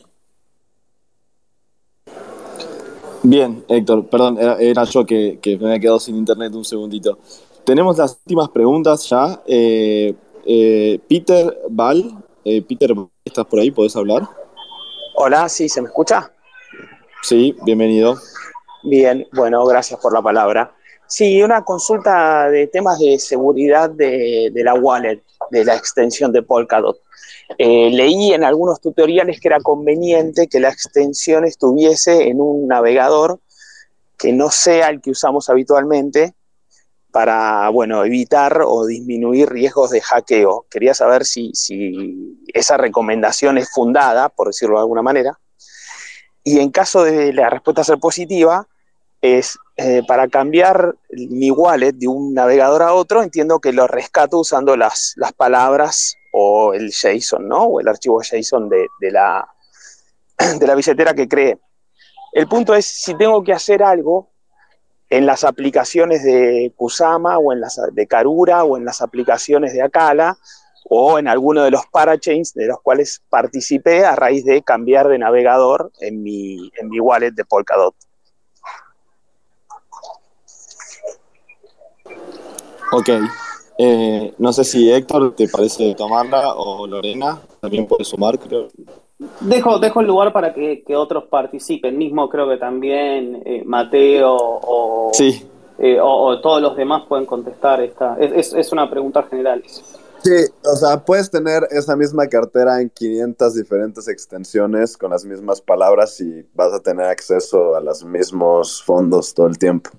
Bien, Héctor, perdón, era, era yo que, que me había quedado sin internet un segundito. Tenemos las últimas preguntas ya. Eh, eh, Peter Val, eh, Peter, ¿estás por ahí? ¿Podés hablar? Hola, sí, ¿se me escucha? Sí, bienvenido. Bien, bueno, gracias por la palabra. Sí, una consulta de temas de seguridad de, de la wallet, de la extensión de Polkadot. Eh, leí en algunos tutoriales que era conveniente que la extensión estuviese en un navegador que no sea el que usamos habitualmente, para, bueno, evitar o disminuir riesgos de hackeo. Quería saber si, si esa recomendación es fundada, por decirlo de alguna manera. Y en caso de la respuesta ser positiva, es eh, para cambiar mi wallet de un navegador a otro, entiendo que lo rescato usando las, las palabras o el JSON, ¿no? O el archivo JSON de, de, la, de la billetera que creé. El punto es si tengo que hacer algo en las aplicaciones de Kusama o en las de Karura o en las aplicaciones de Akala o en alguno de los parachains de los cuales participé a raíz de cambiar de navegador en mi, en mi wallet de Polkadot. Ok. Eh, no sé si Héctor te parece tomarla, o Lorena también puede sumar, creo. Dejo, dejo el lugar para que, que otros participen, mismo creo que también eh, Mateo o, sí. eh, o, o todos los demás pueden contestar esta. Es, es, es una pregunta general. Sí, o sea, puedes tener esa misma cartera en quinientas diferentes extensiones con las mismas palabras y vas a tener acceso a los mismos fondos todo el tiempo.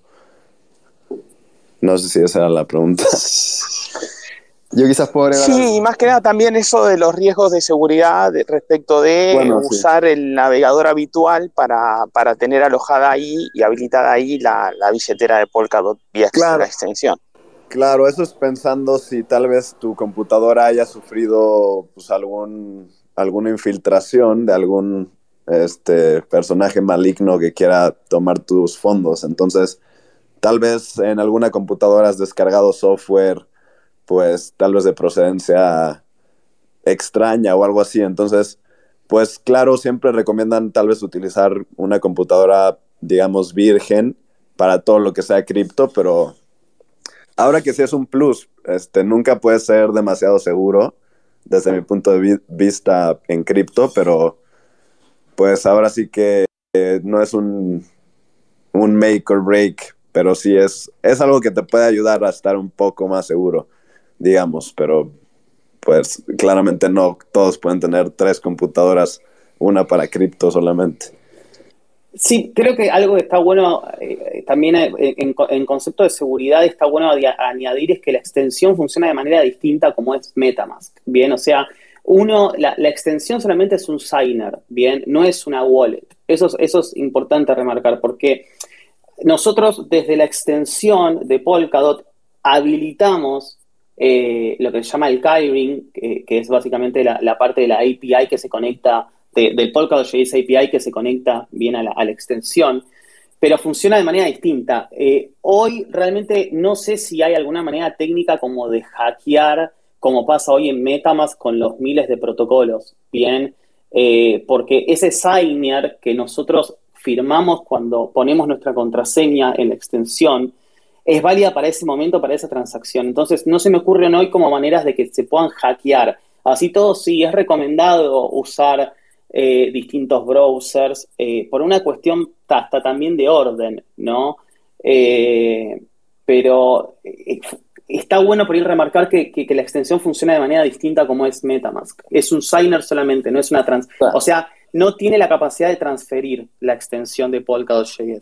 No sé si esa era la pregunta. Yo quizás puedo agregar. Sí, y más que nada también eso de los riesgos de seguridad de, respecto de bueno, usar sí. el navegador habitual para, para tener alojada ahí y habilitada ahí la, la billetera de Polkadot vía claro. la extensión. Claro, eso es pensando si tal vez tu computadora haya sufrido pues, algún, alguna infiltración de algún este, personaje maligno que quiera tomar tus fondos. Entonces, tal vez en alguna computadora has descargado software, pues tal vez de procedencia extraña o algo así. Entonces, pues claro, siempre recomiendan tal vez utilizar una computadora, digamos, virgen para todo lo que sea cripto, pero ahora que sí es un plus, este, nunca puede ser demasiado seguro desde mi punto de vi- vista en cripto, pero pues ahora sí que eh, no es un, un make or break, pero sí es, es algo que te puede ayudar a estar un poco más seguro, digamos, pero pues claramente no todos pueden tener tres computadoras, una para cripto solamente. Sí, creo que algo que está bueno eh, también eh, en, en concepto de seguridad está bueno adi- añadir es que la extensión funciona de manera distinta como es MetaMask, ¿bien? O sea, uno, la, la extensión solamente es un signer, ¿bien? No es una wallet. Eso es, eso es importante remarcar porque nosotros desde la extensión de Polkadot habilitamos eh, lo que se llama el keyring, que, que es básicamente la, la parte de la A P I que se conecta, de, del Polkadot J S A P I que se conecta bien a la, a la extensión, pero funciona de manera distinta. Eh, hoy realmente no sé si hay alguna manera técnica como de hackear, como pasa hoy en MetaMask con los miles de protocolos, ¿bien? Eh, porque ese signer que nosotros firmamos cuando ponemos nuestra contraseña en la extensión es válida para ese momento, para esa transacción. Entonces, no se me ocurren hoy como maneras de que se puedan hackear. Así todo, sí, es recomendado usar eh, distintos browsers eh, por una cuestión hasta también de orden, ¿no? Eh, pero eh, está bueno por ahí remarcar que, que, que la extensión funciona de manera distinta como es MetaMask. Es un signer solamente, no es una trans... O sea, no tiene la capacidad de transferir la extensión de Polkadot J S.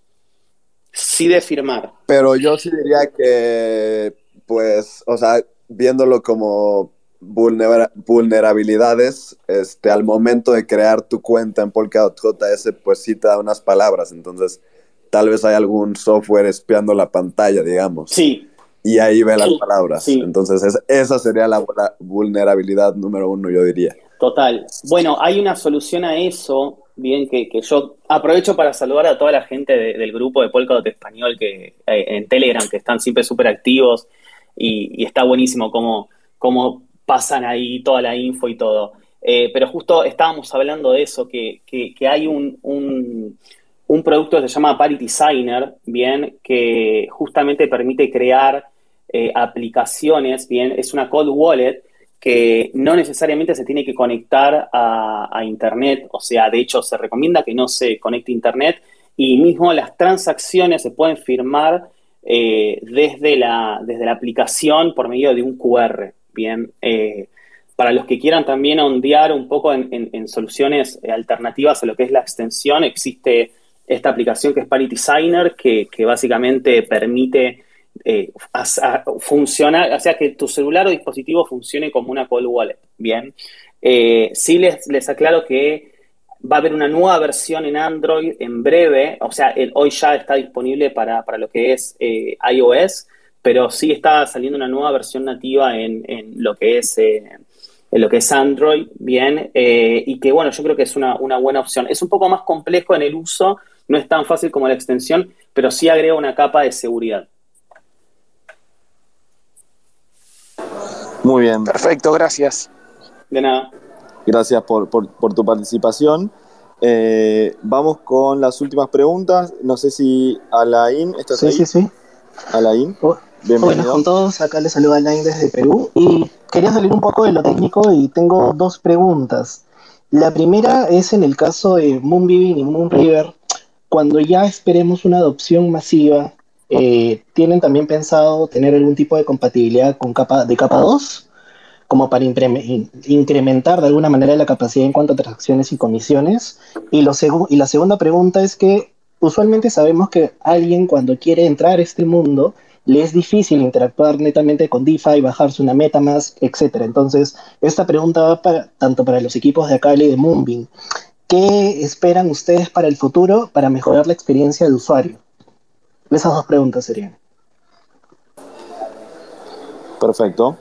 Sí de firmar. Pero yo sí diría que, pues, o sea, viéndolo como vulnera- vulnerabilidades, este, al momento de crear tu cuenta en Polkadot J S, pues sí te da unas palabras. Entonces, tal vez hay algún software espiando la pantalla, digamos. Sí. Y ahí ve las palabras. Sí. Entonces, es, esa sería la vula- vulnerabilidad número uno, yo diría. Total. Bueno, hay una solución a eso, bien, que, que yo aprovecho para saludar a toda la gente de- del grupo de Polkadot Español que eh, en Telegram, que están siempre súper activos y, y está buenísimo cómo, cómo pasan ahí toda la info y todo. Eh, pero justo estábamos hablando de eso, que, que, que hay un, un, un producto que se llama Parity Signer, bien, que justamente permite crear eh, aplicaciones, bien, es una cold wallet que no necesariamente se tiene que conectar a, a Internet, o sea, de hecho se recomienda que no se conecte a Internet y mismo las transacciones se pueden firmar eh, desde, la, desde la aplicación por medio de un Q R, ¿bien? Eh, para los que quieran también ondear un poco en, en, en soluciones alternativas a lo que es la extensión, existe esta aplicación que es Parity Signer, que, que básicamente permite eh, a, a, funcionar, o sea, que tu celular o dispositivo funcione como una cold wallet, ¿bien? Eh, sí les, les aclaro que va a haber una nueva versión en Android en breve, o sea, el, hoy ya está disponible para, para lo que es eh, iOS, pero sí está saliendo una nueva versión nativa en, en lo que es... Eh, en lo que es Android, bien, eh, y que bueno, yo creo que es una, una buena opción. Es un poco más complejo en el uso, no es tan fácil como la extensión, pero sí agrega una capa de seguridad. Muy bien. Perfecto, gracias. De nada. Gracias por, por, por tu participación. Eh, vamos con las últimas preguntas. No sé si Alain, ¿estás Sí, ahí? sí, sí. Alain, Oh, bienvenido. buenas con todos, acá les saluda Alain desde Perú y quería salir un poco de lo técnico y tengo dos preguntas. La primera es en el caso de Moonbeam y Moonriver, cuando ya esperemos una adopción masiva, eh, ¿tienen también pensado tener algún tipo de compatibilidad con capa, de capa dos? Como para impre- in- incrementar de alguna manera la capacidad en cuanto a transacciones y comisiones. Y, lo segu- y la segunda pregunta es que usualmente sabemos que alguien cuando quiere entrar a este mundo le es difícil interactuar netamente con DeFi, bajarse una MetaMask, etcétera. Entonces, esta pregunta va para, tanto para los equipos de Akali y de Moonbeam. ¿Qué esperan ustedes para el futuro para mejorar la experiencia de usuario? Esas dos preguntas serían. Perfecto.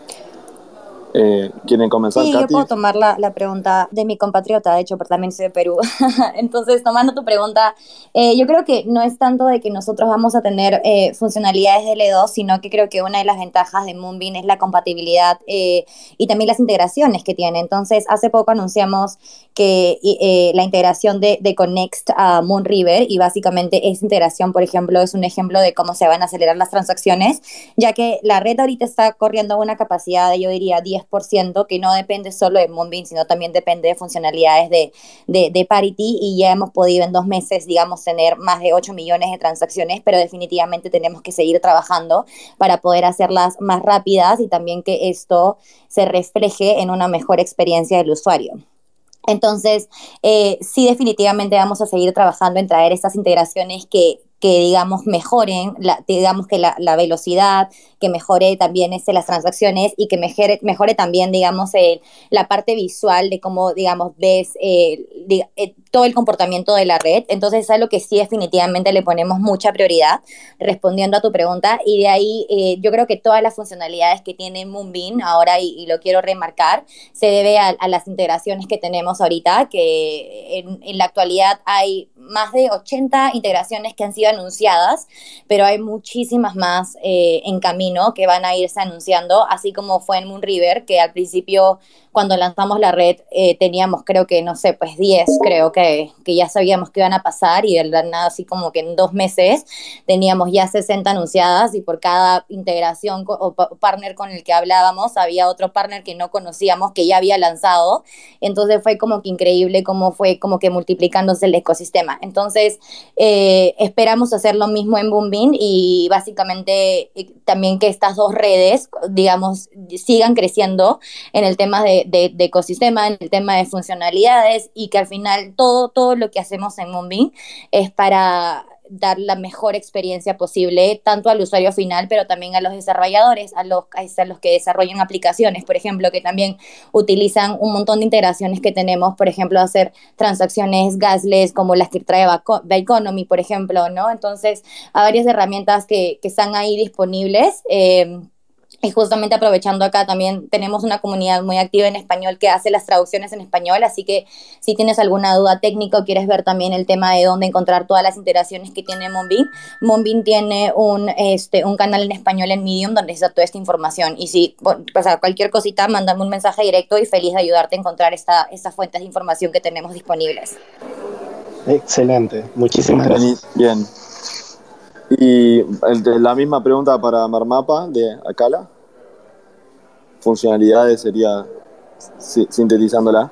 Eh, ¿Quieren comenzar, Sí, yo Katy? puedo tomar la, la pregunta de mi compatriota, de hecho, pero también soy de Perú. Entonces, tomando tu pregunta, eh, yo creo que no es tanto de que nosotros vamos a tener eh, funcionalidades de L dos, sino que creo que una de las ventajas de Moonbeam es la compatibilidad eh, y también las integraciones que tiene. Entonces, hace poco anunciamos que eh, la integración de, de Connext a Moonriver, y básicamente esa integración, por ejemplo, es un ejemplo de cómo se van a acelerar las transacciones, ya que la red ahorita está corriendo a una capacidad de, yo diría, diez por ciento, que no depende solo de Moonbeam, sino también depende de funcionalidades de, de, de Parity, y ya hemos podido en dos meses, digamos, tener más de ocho millones de transacciones, pero definitivamente tenemos que seguir trabajando para poder hacerlas más rápidas y también que esto se refleje en una mejor experiencia del usuario. Entonces, eh, sí, definitivamente vamos a seguir trabajando en traer estas integraciones que, que digamos, mejoren, la, digamos, que la, la velocidad, que mejore también este, las transacciones y que mejore, mejore también, digamos, el, la parte visual de cómo, digamos, ves eh, de, eh, todo el comportamiento de la red. Entonces, es algo que sí definitivamente le ponemos mucha prioridad, respondiendo a tu pregunta. Y de ahí, eh, yo creo que todas las funcionalidades que tiene Moonbeam ahora, y, y lo quiero remarcar, se debe a, a las integraciones que tenemos ahorita, que en, en la actualidad hay más de ochenta integraciones que han sido anunciadas, pero hay muchísimas más eh, en camino que van a irse anunciando, así como fue en Moonriver, que al principio, cuando lanzamos la red, eh, teníamos, creo que, no sé, pues diez, creo que, que ya sabíamos que iban a pasar, y de la nada, así como que en dos meses teníamos ya sesenta anunciadas, y por cada integración o partner con el que hablábamos, había otro partner que no conocíamos que ya había lanzado. Entonces fue como que increíble cómo fue como que multiplicándose el ecosistema. Entonces, eh, esperamos hacer lo mismo en Moonbeam, y básicamente eh, también que estas dos redes, digamos, sigan creciendo en el tema de, de, de ecosistema, en el tema de funcionalidades, y que al final todo, todo lo que hacemos en Moonbeam es para dar la mejor experiencia posible, tanto al usuario final, pero también a los desarrolladores, a los, a los que desarrollan aplicaciones, por ejemplo, que también utilizan un montón de integraciones que tenemos, por ejemplo, hacer transacciones gasless como las que trae Economy, por ejemplo, ¿no? Entonces, hay varias herramientas que, que están ahí disponibles. Eh, Y justamente aprovechando acá, también tenemos una comunidad muy activa en español que hace las traducciones en español, así que si tienes alguna duda técnica o quieres ver también el tema de dónde encontrar todas las integraciones que tiene Moonbeam, Moonbeam tiene un, este, un canal en español en Medium donde está toda esta información. Y si, bueno, o sea, cualquier cosita, mándame un mensaje directo y feliz de ayudarte a encontrar esta, estas fuentes de información que tenemos disponibles. Excelente, muchísimas gracias. Bien. Y el de la misma pregunta para Marmapa de Acala. Funcionalidades sería si, sintetizándola.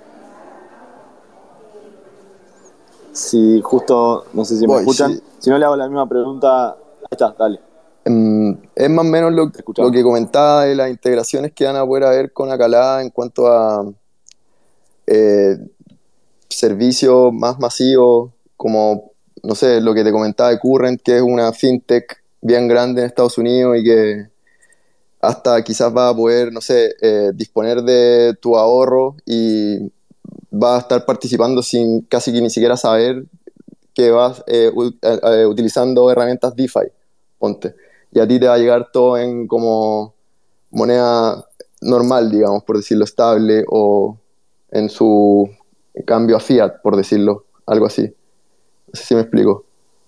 Si justo, no sé si me Voy, escuchan. sí. Si no, le hago la misma pregunta. Ahí está, dale. Mm, es más o menos lo, lo que comentaba de las integraciones que van a poder haber con Acala en cuanto a eh, servicios más masivos, como, no sé, lo que te comentaba de Current, que es una fintech bien grande en Estados Unidos y que hasta quizás va a poder, no sé, eh, disponer de tu ahorro y va a estar participando sin casi que ni siquiera saber que vas eh, u- eh, utilizando herramientas DeFi, ponte. Y a ti te va a llegar todo en como moneda normal, digamos, por decirlo, estable, o en su cambio a fiat, por decirlo, algo así. No sé si me explico.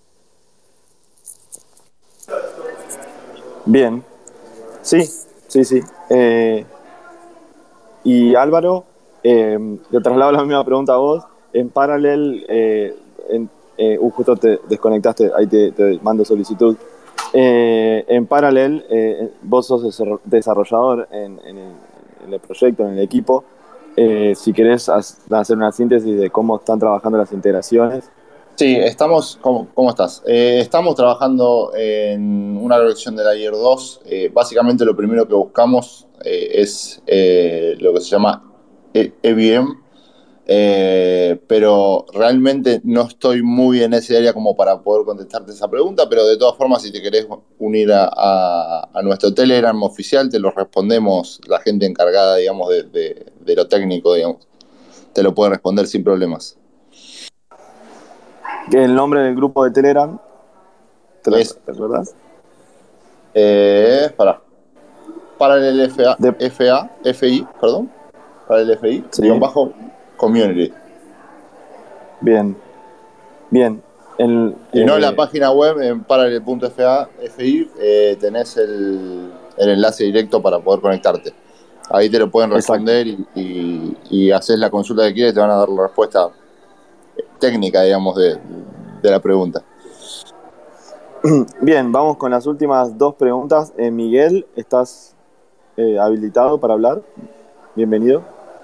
Bien. Sí, sí, sí. Eh, y Álvaro, eh, te traslado la misma pregunta a vos. En paralel, eh, en, eh, uh, justo te desconectaste, ahí te, te mando solicitud. Eh, en paralel, eh, vos sos desarrollador en, en, el, en el proyecto, en el equipo. Eh, si querés hacer una síntesis de cómo están trabajando las integraciones. Sí, estamos, ¿cómo, cómo estás? Eh, estamos trabajando en una versión de Layer dos. Eh, básicamente lo primero que buscamos eh, es eh, lo que se llama E V M, eh, pero realmente no estoy muy en ese área como para poder contestarte esa pregunta, pero de todas formas, si te querés unir a, a, a nuestro Telegram oficial, te lo respondemos, la gente encargada, digamos, de, de, de lo técnico, digamos, te lo puede responder sin problemas. El nombre del grupo de Telegram, ¿te, es, ¿te acuerdas? Eh, pará. Parallel F A, F A, F I, perdón, Parallel F I, Sí. guión bajo community. Bien, bien. El, Si no, en eh, la página web, en parallel punto F A, F I, eh, tenés el, el enlace directo para poder conectarte. Ahí te lo pueden responder y, y, y haces la consulta que quieres y te van a dar la respuesta técnica, digamos, de, de la pregunta. Bien, vamos con las últimas dos preguntas. Eh, Miguel, ¿estás eh, habilitado para hablar? Bienvenido.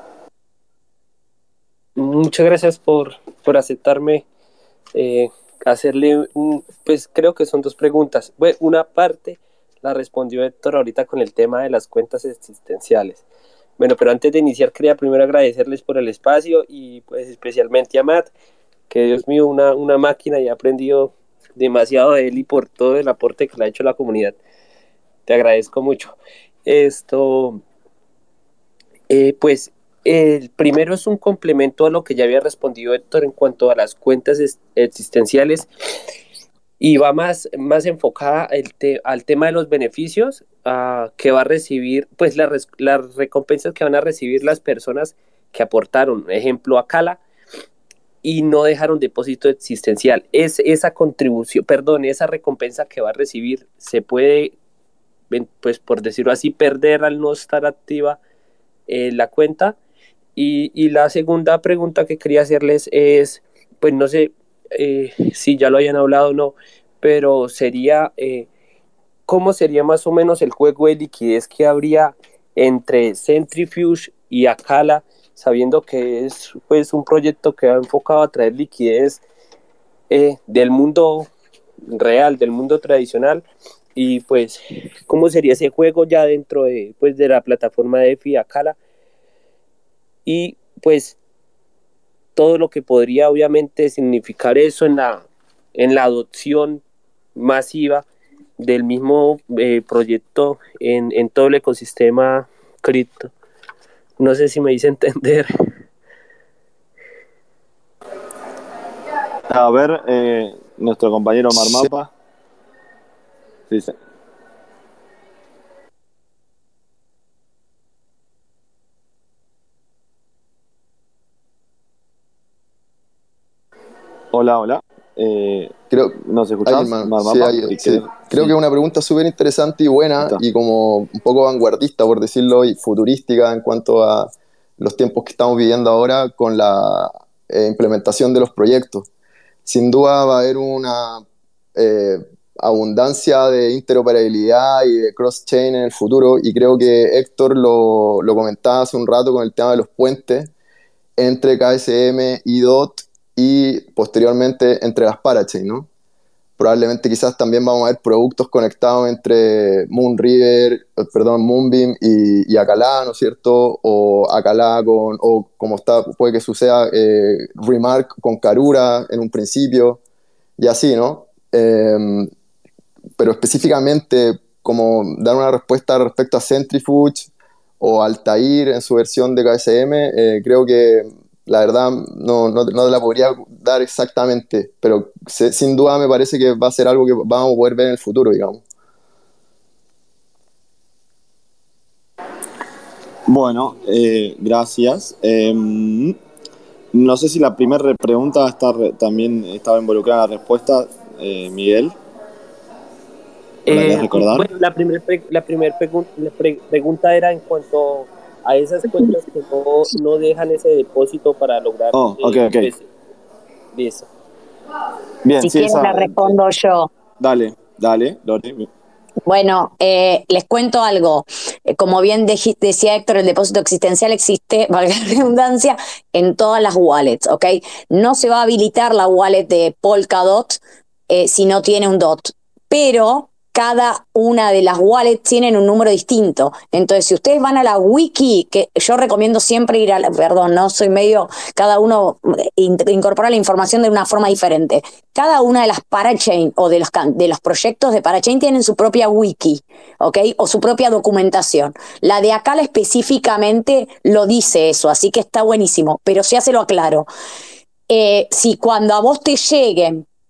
Muchas gracias por, por aceptarme eh, hacerle un, pues creo que son dos preguntas. Bueno, una parte la respondió Héctor ahorita con el tema de las cuentas existenciales. Bueno, pero antes de iniciar quería primero agradecerles por el espacio y pues especialmente a Matt, que Dios mío, una, una máquina y he aprendido demasiado de él y por todo el aporte que le ha hecho a la comunidad. Te agradezco mucho. Esto, eh, pues el primero es un complemento a lo que ya había respondido Héctor en cuanto a las cuentas existenciales y va más, más enfocada el te, al tema de los beneficios uh, que va a recibir, pues la res, las recompensas que van a recibir las personas que aportaron, ejemplo a Cala, y no dejaron depósito existencial. Es esa contribución, perdón, esa recompensa que va a recibir se puede, pues por decirlo así, perder al no estar activa eh, la cuenta. Y, y la segunda pregunta que quería hacerles es, pues no sé eh, si ya lo hayan hablado o no, pero sería, eh, ¿cómo sería más o menos el juego de liquidez que habría entre Centrifuge y Acala, sabiendo que es pues un proyecto que va enfocado a traer liquidez eh, del mundo real, del mundo tradicional, y pues cómo sería ese juego ya dentro de, pues, de la plataforma de F I Acala? Y pues todo lo que podría obviamente significar eso en la, en la adopción masiva del mismo eh, proyecto en, en todo el ecosistema cripto. No sé si me hice entender. A ver, eh, nuestro compañero Marmapa. Sí, sí. Hola, hola. Eh, creo, ¿Nos escuchás? Sí, hay, sí. Creo sí. que es una pregunta súper interesante y buena y como un poco vanguardista, por decirlo, y futurística en cuanto a los tiempos que estamos viviendo ahora con la eh, implementación de los proyectos. Sin duda va a haber una eh, abundancia de interoperabilidad y de cross-chain en el futuro y creo que Héctor lo, lo comentaba hace un rato con el tema de los puentes entre K S M y D O T y posteriormente entre las parachain, ¿no? Probablemente quizás también vamos a ver productos conectados entre Moonriver, perdón, Moonbeam y, y Acala, ¿no es cierto? O Acala con, o como está, puede que suceda eh, Remark con Karura en un principio, y así, ¿no? Eh, pero específicamente, como dar una respuesta respecto a Centrifuge o Altair en su versión de K S M, eh, creo que la verdad no, no, no la podría dar exactamente, pero se, sin duda me parece que va a ser algo que vamos a poder ver en el futuro, digamos. Bueno, eh, gracias. Eh, no sé si la primera pregunta está re, también estaba involucrada en la respuesta, eh, Miguel. Eh, bueno, la primera la primer pregun la pre pregunta era en cuanto a esas cuentas que no, no dejan ese depósito para lograr oh, okay, okay. Ese, eso. Bien, si sí, quieres esa, la respondo yo. Dale, dale, Lore. Bueno, eh, les cuento algo. Eh, como bien de decía Héctor, el depósito existencial existe, valga la redundancia, en todas las wallets, ¿ok? No se va a habilitar la wallet de Polkadot eh, si no tiene un D O T, pero cada una de las wallets tienen un número distinto. Entonces, si ustedes van a la wiki, que yo recomiendo siempre ir a la, perdón, no soy medio, cada uno in, incorpora la información de una forma diferente. Cada una de las parachain o de los, de los proyectos de parachain tienen su propia wiki, ¿ok? O su propia documentación. La de Acala específicamente lo dice eso, así que está buenísimo, pero sí se lo aclaro. Eh, si cuando a vos te lleguen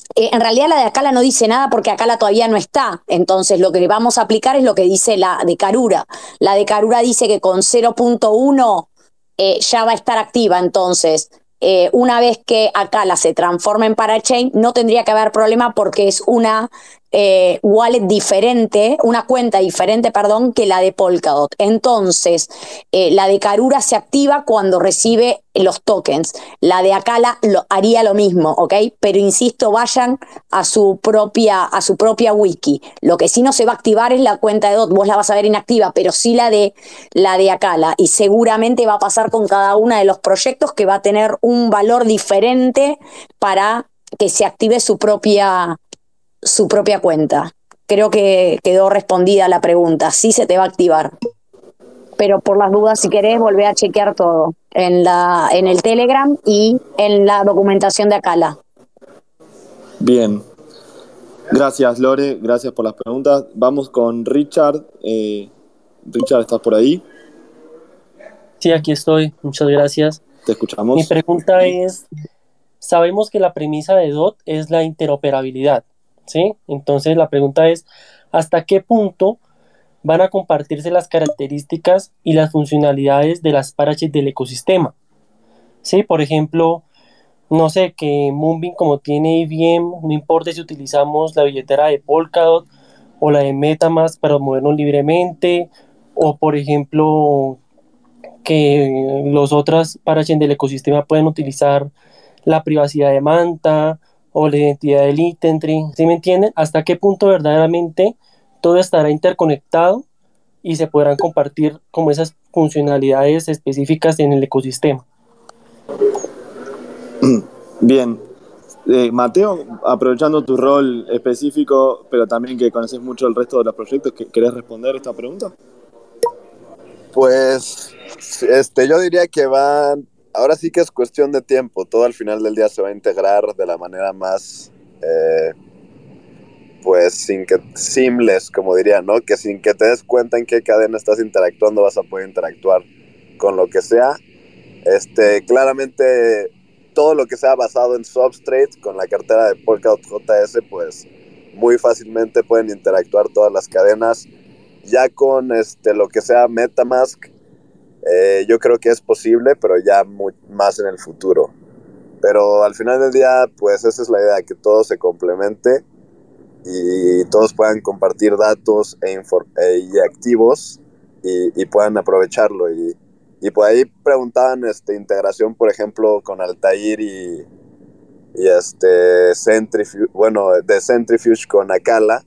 Eh, en realidad la de Acala no dice nada porque Acala todavía no está. Entonces lo que vamos a aplicar es lo que dice la de Karura. La de Karura dice que con cero punto uno eh, ya va a estar activa. Entonces, eh, una vez que Acala se transforme en parachain, no tendría que haber problema porque es una eh, wallet diferente, una cuenta diferente, perdón, que la de Polkadot. Entonces, eh, la de Karura se activa cuando recibe los tokens. La de Acala lo, haría lo mismo, ¿ok? Pero insisto, vayan a su propia, a su propia wiki. Lo que sí no se va a activar es la cuenta de D O T, vos la vas a ver inactiva, pero sí la de, la de Acala. Y seguramente va a pasar con cada uno de los proyectos que va a tener un valor diferente para que se active su propia, su propia cuenta. Creo que quedó respondida la pregunta. Sí se te va a activar. Pero por las dudas, si querés, volvé a chequear todo en, la, en el Telegram y en la documentación de Acala. Bien. Gracias, Lore. Gracias por las preguntas. Vamos con Richard. Eh, Richard, ¿estás por ahí? Sí, aquí estoy. Muchas gracias. Te escuchamos. Mi pregunta es, sabemos que la premisa de D O T es la interoperabilidad, ¿sí? Entonces la pregunta es, ¿hasta qué punto van a compartirse las características y las funcionalidades de las parachains del ecosistema? Sí, por ejemplo, no sé, que Moonbeam como tiene E V M, no importa si utilizamos la billetera de Polkadot o la de MetaMask para movernos libremente, o por ejemplo, que los otros parachains del ecosistema pueden utilizar la privacidad de Manta o la identidad del Itemtree, ¿sí me entienden? ¿Hasta qué punto verdaderamente todo estará interconectado y se podrán compartir como esas funcionalidades específicas en el ecosistema? Bien. Eh, Mateo, aprovechando tu rol específico, pero también que conoces mucho el resto de los proyectos, ¿querés responder esta pregunta? Pues este, yo diría que van, ahora sí que es cuestión de tiempo, todo al final del día se va a integrar de la manera más... Eh, pues sin que seamless, como diría, ¿no? Que sin que te des cuenta en qué cadena estás interactuando vas a poder interactuar con lo que sea. Este, claramente todo lo que sea basado en Substrate con la cartera de Polkadot J S, pues muy fácilmente pueden interactuar todas las cadenas. Ya con este, lo que sea MetaMask, eh, yo creo que es posible, pero ya muy, más en el futuro. Pero al final del día, pues esa es la idea, que todo se complemente y todos puedan compartir datos e infor- e, y activos y, y puedan aprovecharlo. Y, y por ahí preguntaban este, integración, por ejemplo, con Altair y, y este Centrifuge, bueno, de Centrifuge con Acala.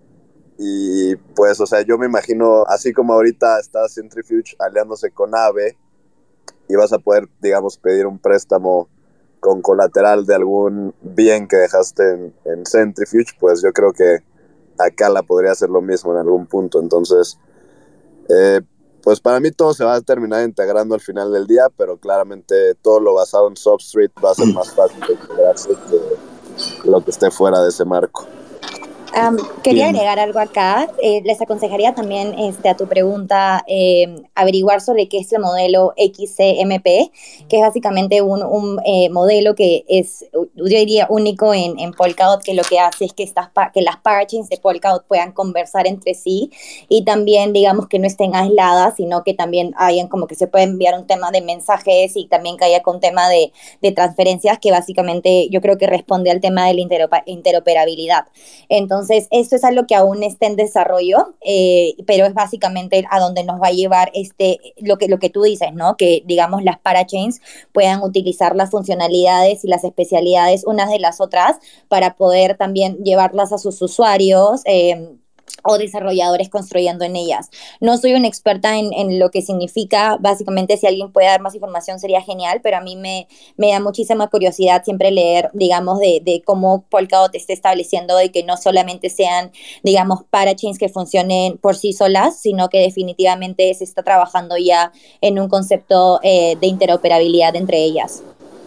Y pues, o sea, yo me imagino, así como ahorita está Centrifuge aliándose con Aave y vas a poder, digamos, pedir un préstamo con colateral de algún bien que dejaste en, en Centrifuge, pues yo creo que Acala podría hacer lo mismo en algún punto. Entonces, eh, pues para mí todo se va a terminar integrando al final del día, pero claramente todo lo basado en Substrate va a ser más fácil de integrarse que lo que esté fuera de ese marco. Um, quería Bien. agregar algo acá. Eh, les aconsejaría también este, a tu pregunta eh, averiguar sobre qué es el modelo X C M P, que es básicamente un, un eh, modelo que es, yo diría, único en, en Polkadot, que lo que hace es que, estas, que las parachains de Polkadot puedan conversar entre sí y también, digamos, que no estén aisladas, sino que también hayan como que se puede enviar un tema de mensajes y también que haya con tema de, de transferencias, que básicamente yo creo que responde al tema de la interoper- interoperabilidad. Entonces, Entonces, esto es algo que aún está en desarrollo, eh, pero es básicamente a donde nos va a llevar este, lo que, lo que tú dices, ¿no? Que, digamos, las parachains puedan utilizar las funcionalidades y las especialidades unas de las otras para poder también llevarlas a sus usuarios, eh, o desarrolladores construyendo en ellas. No soy una experta en, en lo que significa, básicamente si alguien puede dar más información sería genial, pero a mí me, me da muchísima curiosidad siempre leer, digamos, de, de cómo Polkadot está estableciendo de que no solamente sean, digamos, parachains que funcionen por sí solas, sino que definitivamente se está trabajando ya en un concepto eh, de interoperabilidad entre ellas.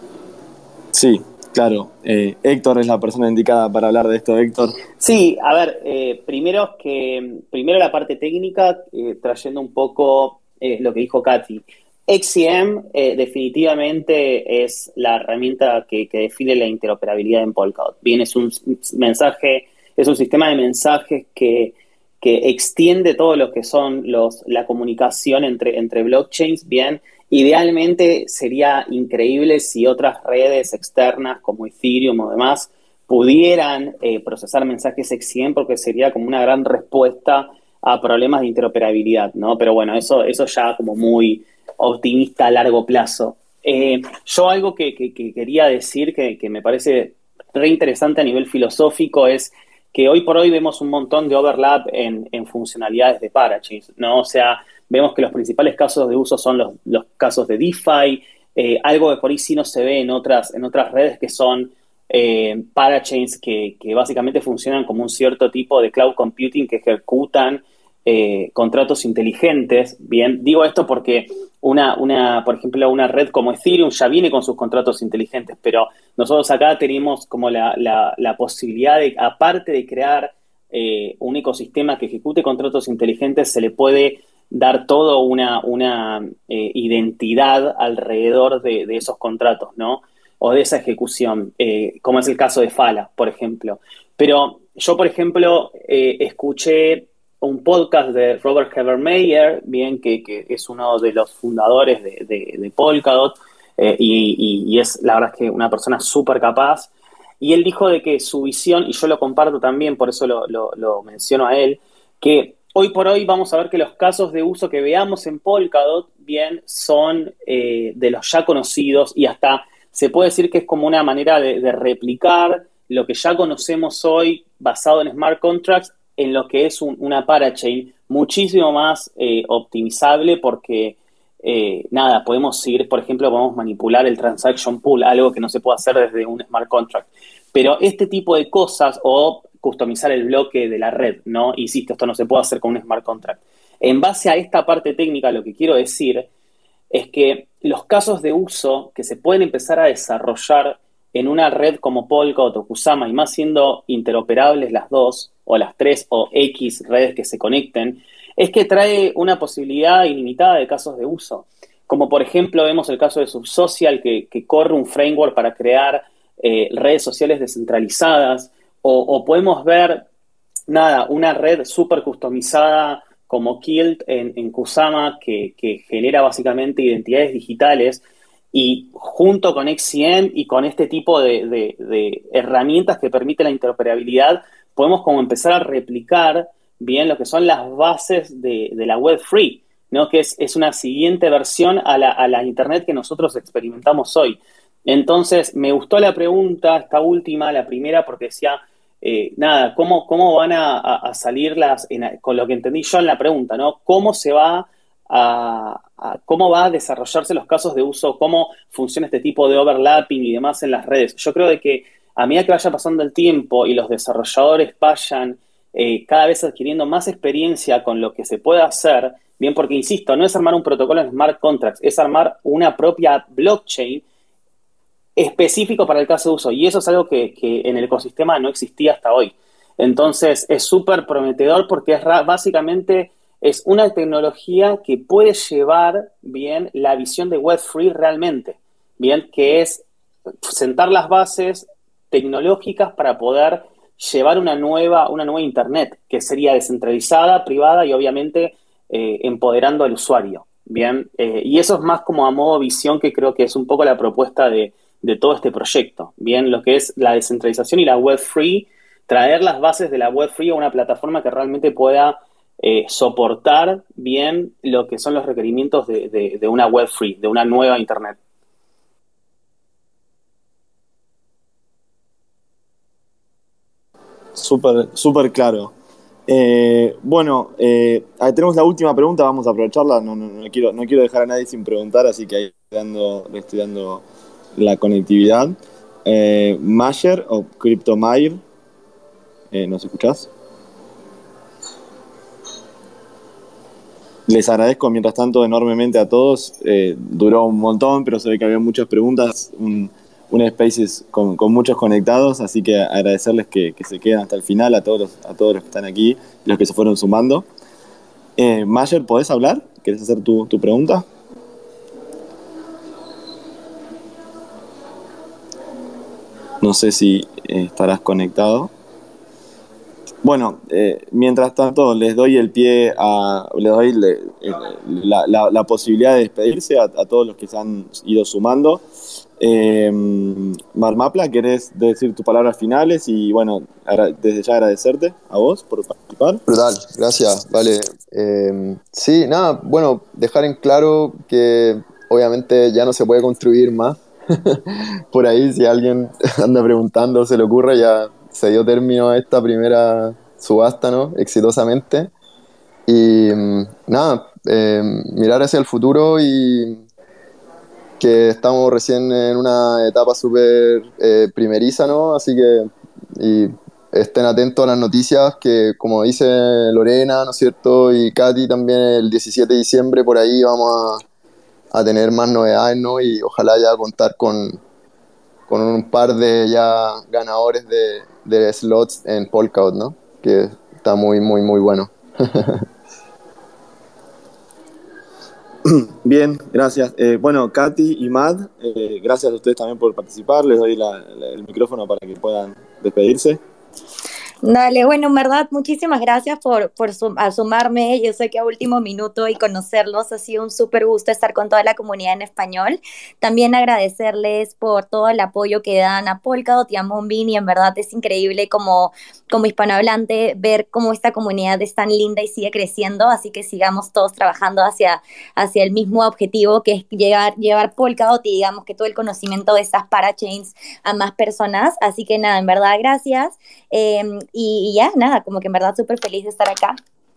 Sí, claro. Eh, Héctor es la persona indicada para hablar de esto. Héctor. Sí, a ver, eh, primero que primero la parte técnica, eh, trayendo un poco eh, lo que dijo Katy. X C M eh, definitivamente es la herramienta que, que define la interoperabilidad en Polkadot. Bien, es un mensaje, es un sistema de mensajes que, que extiende todo lo que son los, la comunicación entre, entre blockchains. Bien, idealmente sería increíble si otras redes externas como Ethereum o demás pudieran eh, procesar mensajes X C M, porque sería como una gran respuesta a problemas de interoperabilidad, ¿no? Pero bueno, eso, eso ya como muy optimista a largo plazo. Eh, yo algo que, que, que quería decir que, que me parece re interesante a nivel filosófico es que hoy por hoy vemos un montón de overlap en, en funcionalidades de parachains, ¿no? O sea, vemos que los principales casos de uso son los, los casos de DeFi, eh, algo que por ahí sí no se ve en otras, en otras redes que son eh, parachains que, que básicamente funcionan como un cierto tipo de cloud computing que ejecutan eh, contratos inteligentes. Bien, digo esto porque una, una, por ejemplo, una red como Ethereum ya viene con sus contratos inteligentes, pero nosotros acá tenemos como la, la, la posibilidad de, aparte de crear eh, un ecosistema que ejecute contratos inteligentes, se le puede dar toda una, una eh, identidad alrededor de, de esos contratos, ¿no? O de esa ejecución, eh, como es el caso de Fala, por ejemplo. Pero yo, por ejemplo, eh, escuché un podcast de Robert Havermeyer, bien, que, que es uno de los fundadores de, de, de Polkadot, eh, y, y, y es la verdad es que una persona súper capaz, y él dijo de que su visión, y yo lo comparto también, por eso lo, lo, lo menciono a él, que hoy por hoy vamos a ver que los casos de uso que veamos en Polkadot, bien, son eh, de los ya conocidos, y hasta se puede decir que es como una manera de, de replicar lo que ya conocemos hoy basado en smart contracts en lo que es un, una parachain muchísimo más eh, optimizable, porque eh, nada, podemos ir, por ejemplo, podemos manipular el transaction pool, algo que no se puede hacer desde un smart contract. Pero este tipo de cosas, o customizar el bloque de la red, ¿no? Insisto, esto no se puede hacer con un smart contract. En base a esta parte técnica, lo que quiero decir es que los casos de uso que se pueden empezar a desarrollar en una red como Polkadot o Kusama, y más siendo interoperables las dos, o las tres, o X redes que se conecten, es que trae una posibilidad ilimitada de casos de uso. Como por ejemplo vemos el caso de Subsocial, que, que corre un framework para crear eh, redes sociales descentralizadas, o, o podemos ver, nada, una red súper customizada como Kilt en, en Kusama, que, que genera básicamente identidades digitales, y junto con X C M y con este tipo de, de, de herramientas que permiten la interoperabilidad, podemos como empezar a replicar bien lo que son las bases de, de la web free, ¿no? Que es, es una siguiente versión a la, a la Internet que nosotros experimentamos hoy. Entonces, me gustó la pregunta, esta última, la primera, porque decía, eh, nada, ¿cómo, cómo van a, a salir las, en, con lo que entendí yo en la pregunta, ¿no? ¿Cómo se va a, a cómo va a desarrollarse los casos de uso, cómo funciona este tipo de overlapping y demás en las redes? Yo creo de que a medida que vaya pasando el tiempo y los desarrolladores vayan eh, cada vez adquiriendo más experiencia con lo que se puede hacer, bien, porque insisto, no es armar un protocolo en smart contracts, es armar una propia blockchain específico para el caso de uso, y eso es algo que, que en el ecosistema no existía hasta hoy. Entonces es súper prometedor, porque es básicamente es una tecnología que puede llevar bien la visión de web free realmente, bien, que es sentar las bases tecnológicas para poder llevar una nueva, una nueva Internet, que sería descentralizada, privada y obviamente eh, empoderando al usuario. Bien, eh, y eso es más como a modo visión, que creo que es un poco la propuesta de, de todo este proyecto. Bien, lo que es la descentralización y la web free, traer las bases de la web free a una plataforma que realmente pueda eh, soportar bien lo que son los requerimientos de, de, de una web free, de una nueva Internet. Súper, súper claro. Eh, bueno, eh, ahí tenemos la última pregunta, vamos a aprovecharla. No, no, no, quiero, no quiero dejar a nadie sin preguntar, así que ahí estoy dando, le estoy dando la conectividad. Eh, Mayer o CryptoMayer, eh, ¿nos escuchás? Les agradezco, mientras tanto, enormemente a todos. Eh, duró un montón, pero se ve que había muchas preguntas. Un, un Spaces con, con muchos conectados, así que agradecerles que, que se queden hasta el final, a todos los, a todos los que están aquí, los que se fueron sumando. Eh, Mayer, ¿podés hablar? ¿Querés hacer tu, tu pregunta? no sé si eh, estarás conectado. Bueno, eh, mientras tanto les doy el pie a, les doy le, eh, la, la, la posibilidad de despedirse a, a todos los que se han ido sumando. Eh, Marmapla, ¿querés decir tus palabras finales? Y bueno, desde ya agradecerte a vos por participar. Brutal, gracias, vale. Eh, sí, nada, bueno, dejar en claro que obviamente ya no se puede construir más. Por ahí, si alguien anda preguntando, se le ocurre, ya se dio término a esta primera subasta, ¿no? Exitosamente. Y nada, eh, mirar hacia el futuro y que estamos recién en una etapa súper eh, primeriza, ¿no? Así que y estén atentos a las noticias que, como dice Lorena, ¿no es cierto? Y Katy también, el diecisiete de diciembre por ahí vamos a, a tener más novedades, ¿no? Y ojalá ya contar con, con un par de ya ganadores de, de slots en Polkadot, ¿no? Que está muy, muy, muy bueno. Bien, gracias. Eh, bueno, Katy y Matt, eh, gracias a ustedes también por participar. Les doy la, la, el micrófono para que puedan despedirse. Dale, bueno, en verdad, muchísimas gracias por, por sum a sumarme. Yo sé que a último minuto y conocerlos ha sido un súper gusto estar con toda la comunidad en español. También agradecerles por todo el apoyo que dan a Polkadot y a Moonbeam, y en verdad es increíble como, como hispanohablante ver cómo esta comunidad es tan linda y sigue creciendo, así que sigamos todos trabajando hacia, hacia el mismo objetivo, que es llevar, llevar Polkadot y digamos que todo el conocimiento de estas parachains a más personas. Así que nada, en verdad, gracias. Eh, Y, y ya, nada, como que en verdad súper feliz de estar acá.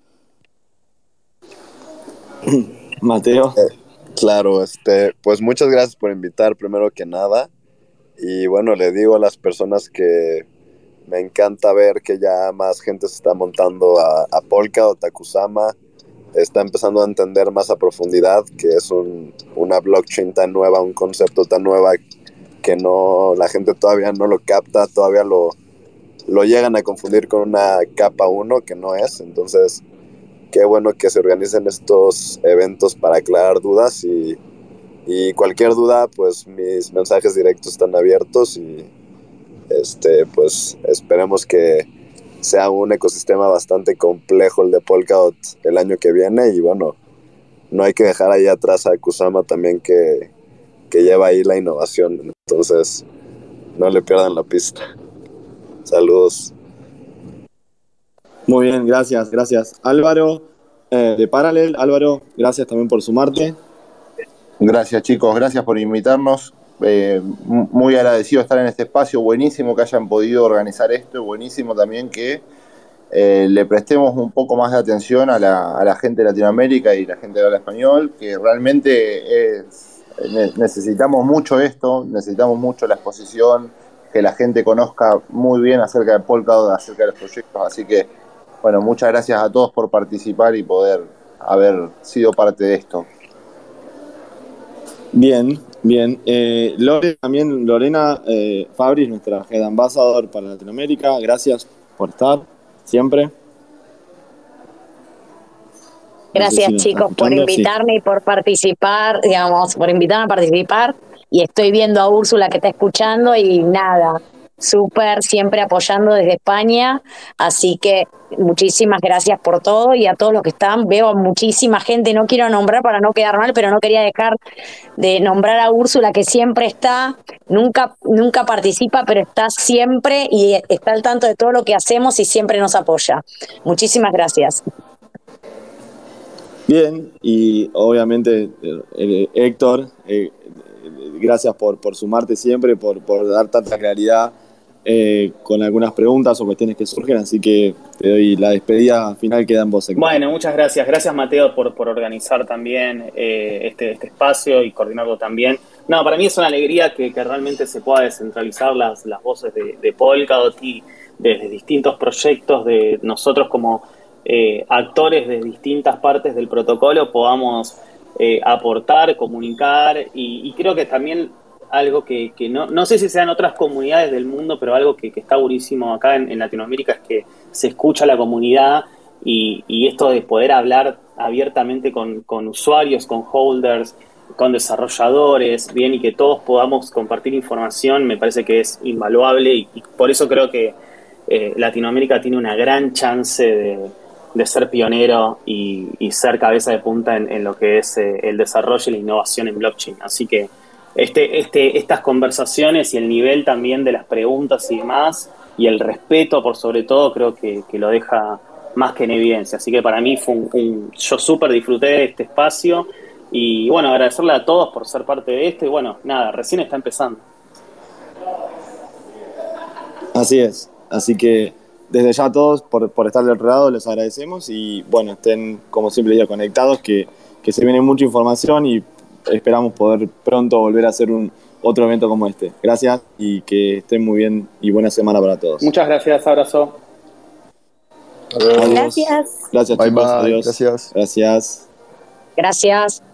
Mateo. Eh, claro, este, pues muchas gracias por invitar, primero que nada. Y bueno, le digo a las personas que me encanta ver que ya más gente se está montando a, a Polkadot, a Kusama. Está empezando a entender más a profundidad que es un, una blockchain tan nueva, un concepto tan nueva que no, la gente todavía no lo capta, todavía lo lo llegan a confundir con una capa uno que no es. Entonces qué bueno que se organicen estos eventos para aclarar dudas, y, y cualquier duda, pues mis mensajes directos están abiertos, y este pues esperemos que sea un ecosistema bastante complejo el de Polkadot el año que viene. Y bueno, no hay que dejar ahí atrás a Kusama también, que, que lleva ahí la innovación, entonces no le pierdan la pista. Saludos. Muy bien, gracias, gracias. Álvaro, eh, de Parallel. Álvaro, gracias también por sumarte. Gracias, chicos, gracias por invitarnos. Eh, muy agradecido de estar en este espacio. Buenísimo que hayan podido organizar esto, y buenísimo también que eh, le prestemos un poco más de atención a la, a la gente de Latinoamérica y la gente de habla español, que realmente es, necesitamos mucho esto, necesitamos mucho la exposición, que la gente conozca muy bien acerca de Polkadot, acerca de los proyectos. Así que, bueno, muchas gracias a todos por participar y poder haber sido parte de esto. Bien, bien. Eh, Lore, también Lorena eh, Fabris, nuestra Head Ambassador para Latinoamérica, gracias por estar siempre. Gracias, no sé si chicos, por invitarme sí. y por participar, digamos, por invitarme a participar. Y estoy viendo a Úrsula que está escuchando y nada, súper, siempre apoyando desde España. Así que muchísimas gracias por todo, y a todos los que están. Veo a muchísima gente, no quiero nombrar para no quedar mal, pero no quería dejar de nombrar a Úrsula, que siempre está, nunca, nunca participa, pero está siempre y está al tanto de todo lo que hacemos y siempre nos apoya. Muchísimas gracias. Bien, y obviamente eh, Héctor, eh, gracias por, por sumarte siempre, por, por dar tanta claridad eh, con algunas preguntas o cuestiones que surgen, así que te doy la despedida final, queda en vos, Héctor. Bueno, muchas gracias. Gracias, Mateo, por, por organizar también eh, este, este espacio y coordinarlo también. No, para mí es una alegría que, que realmente se pueda descentralizar las, las voces de, de Polkadot y desde distintos proyectos de nosotros como eh, actores de distintas partes del protocolo podamos eh, aportar, comunicar y, y creo que también algo que, que no, no sé si sean otras comunidades del mundo, pero algo que, que está buenísimo acá en, en Latinoamérica es que se escucha a la comunidad y, y esto de poder hablar abiertamente con, con usuarios, con holders, con desarrolladores, bien, y que todos podamos compartir información, me parece que es invaluable y, y por eso creo que eh, Latinoamérica tiene una gran chance de, de ser pionero y, y ser cabeza de punta en, en lo que es eh, el desarrollo y la innovación en blockchain. Así que este, este, estas conversaciones y el nivel también de las preguntas y demás, y el respeto por sobre todo, creo que, que lo deja más que en evidencia. Así que para mí fue un, un yo súper disfruté de este espacio y bueno, agradecerle a todos por ser parte de esto y bueno, nada, recién está empezando. Así es, así que desde ya a todos por, por estar del otro lado les agradecemos y bueno, estén como siempre ya conectados, que, que se viene mucha información y esperamos poder pronto volver a hacer un otro evento como este. Gracias y que estén muy bien y buena semana para todos. Muchas gracias, abrazo. Gracias. Gracias, bye, chicos. bye. Adiós. Gracias. Gracias. Gracias.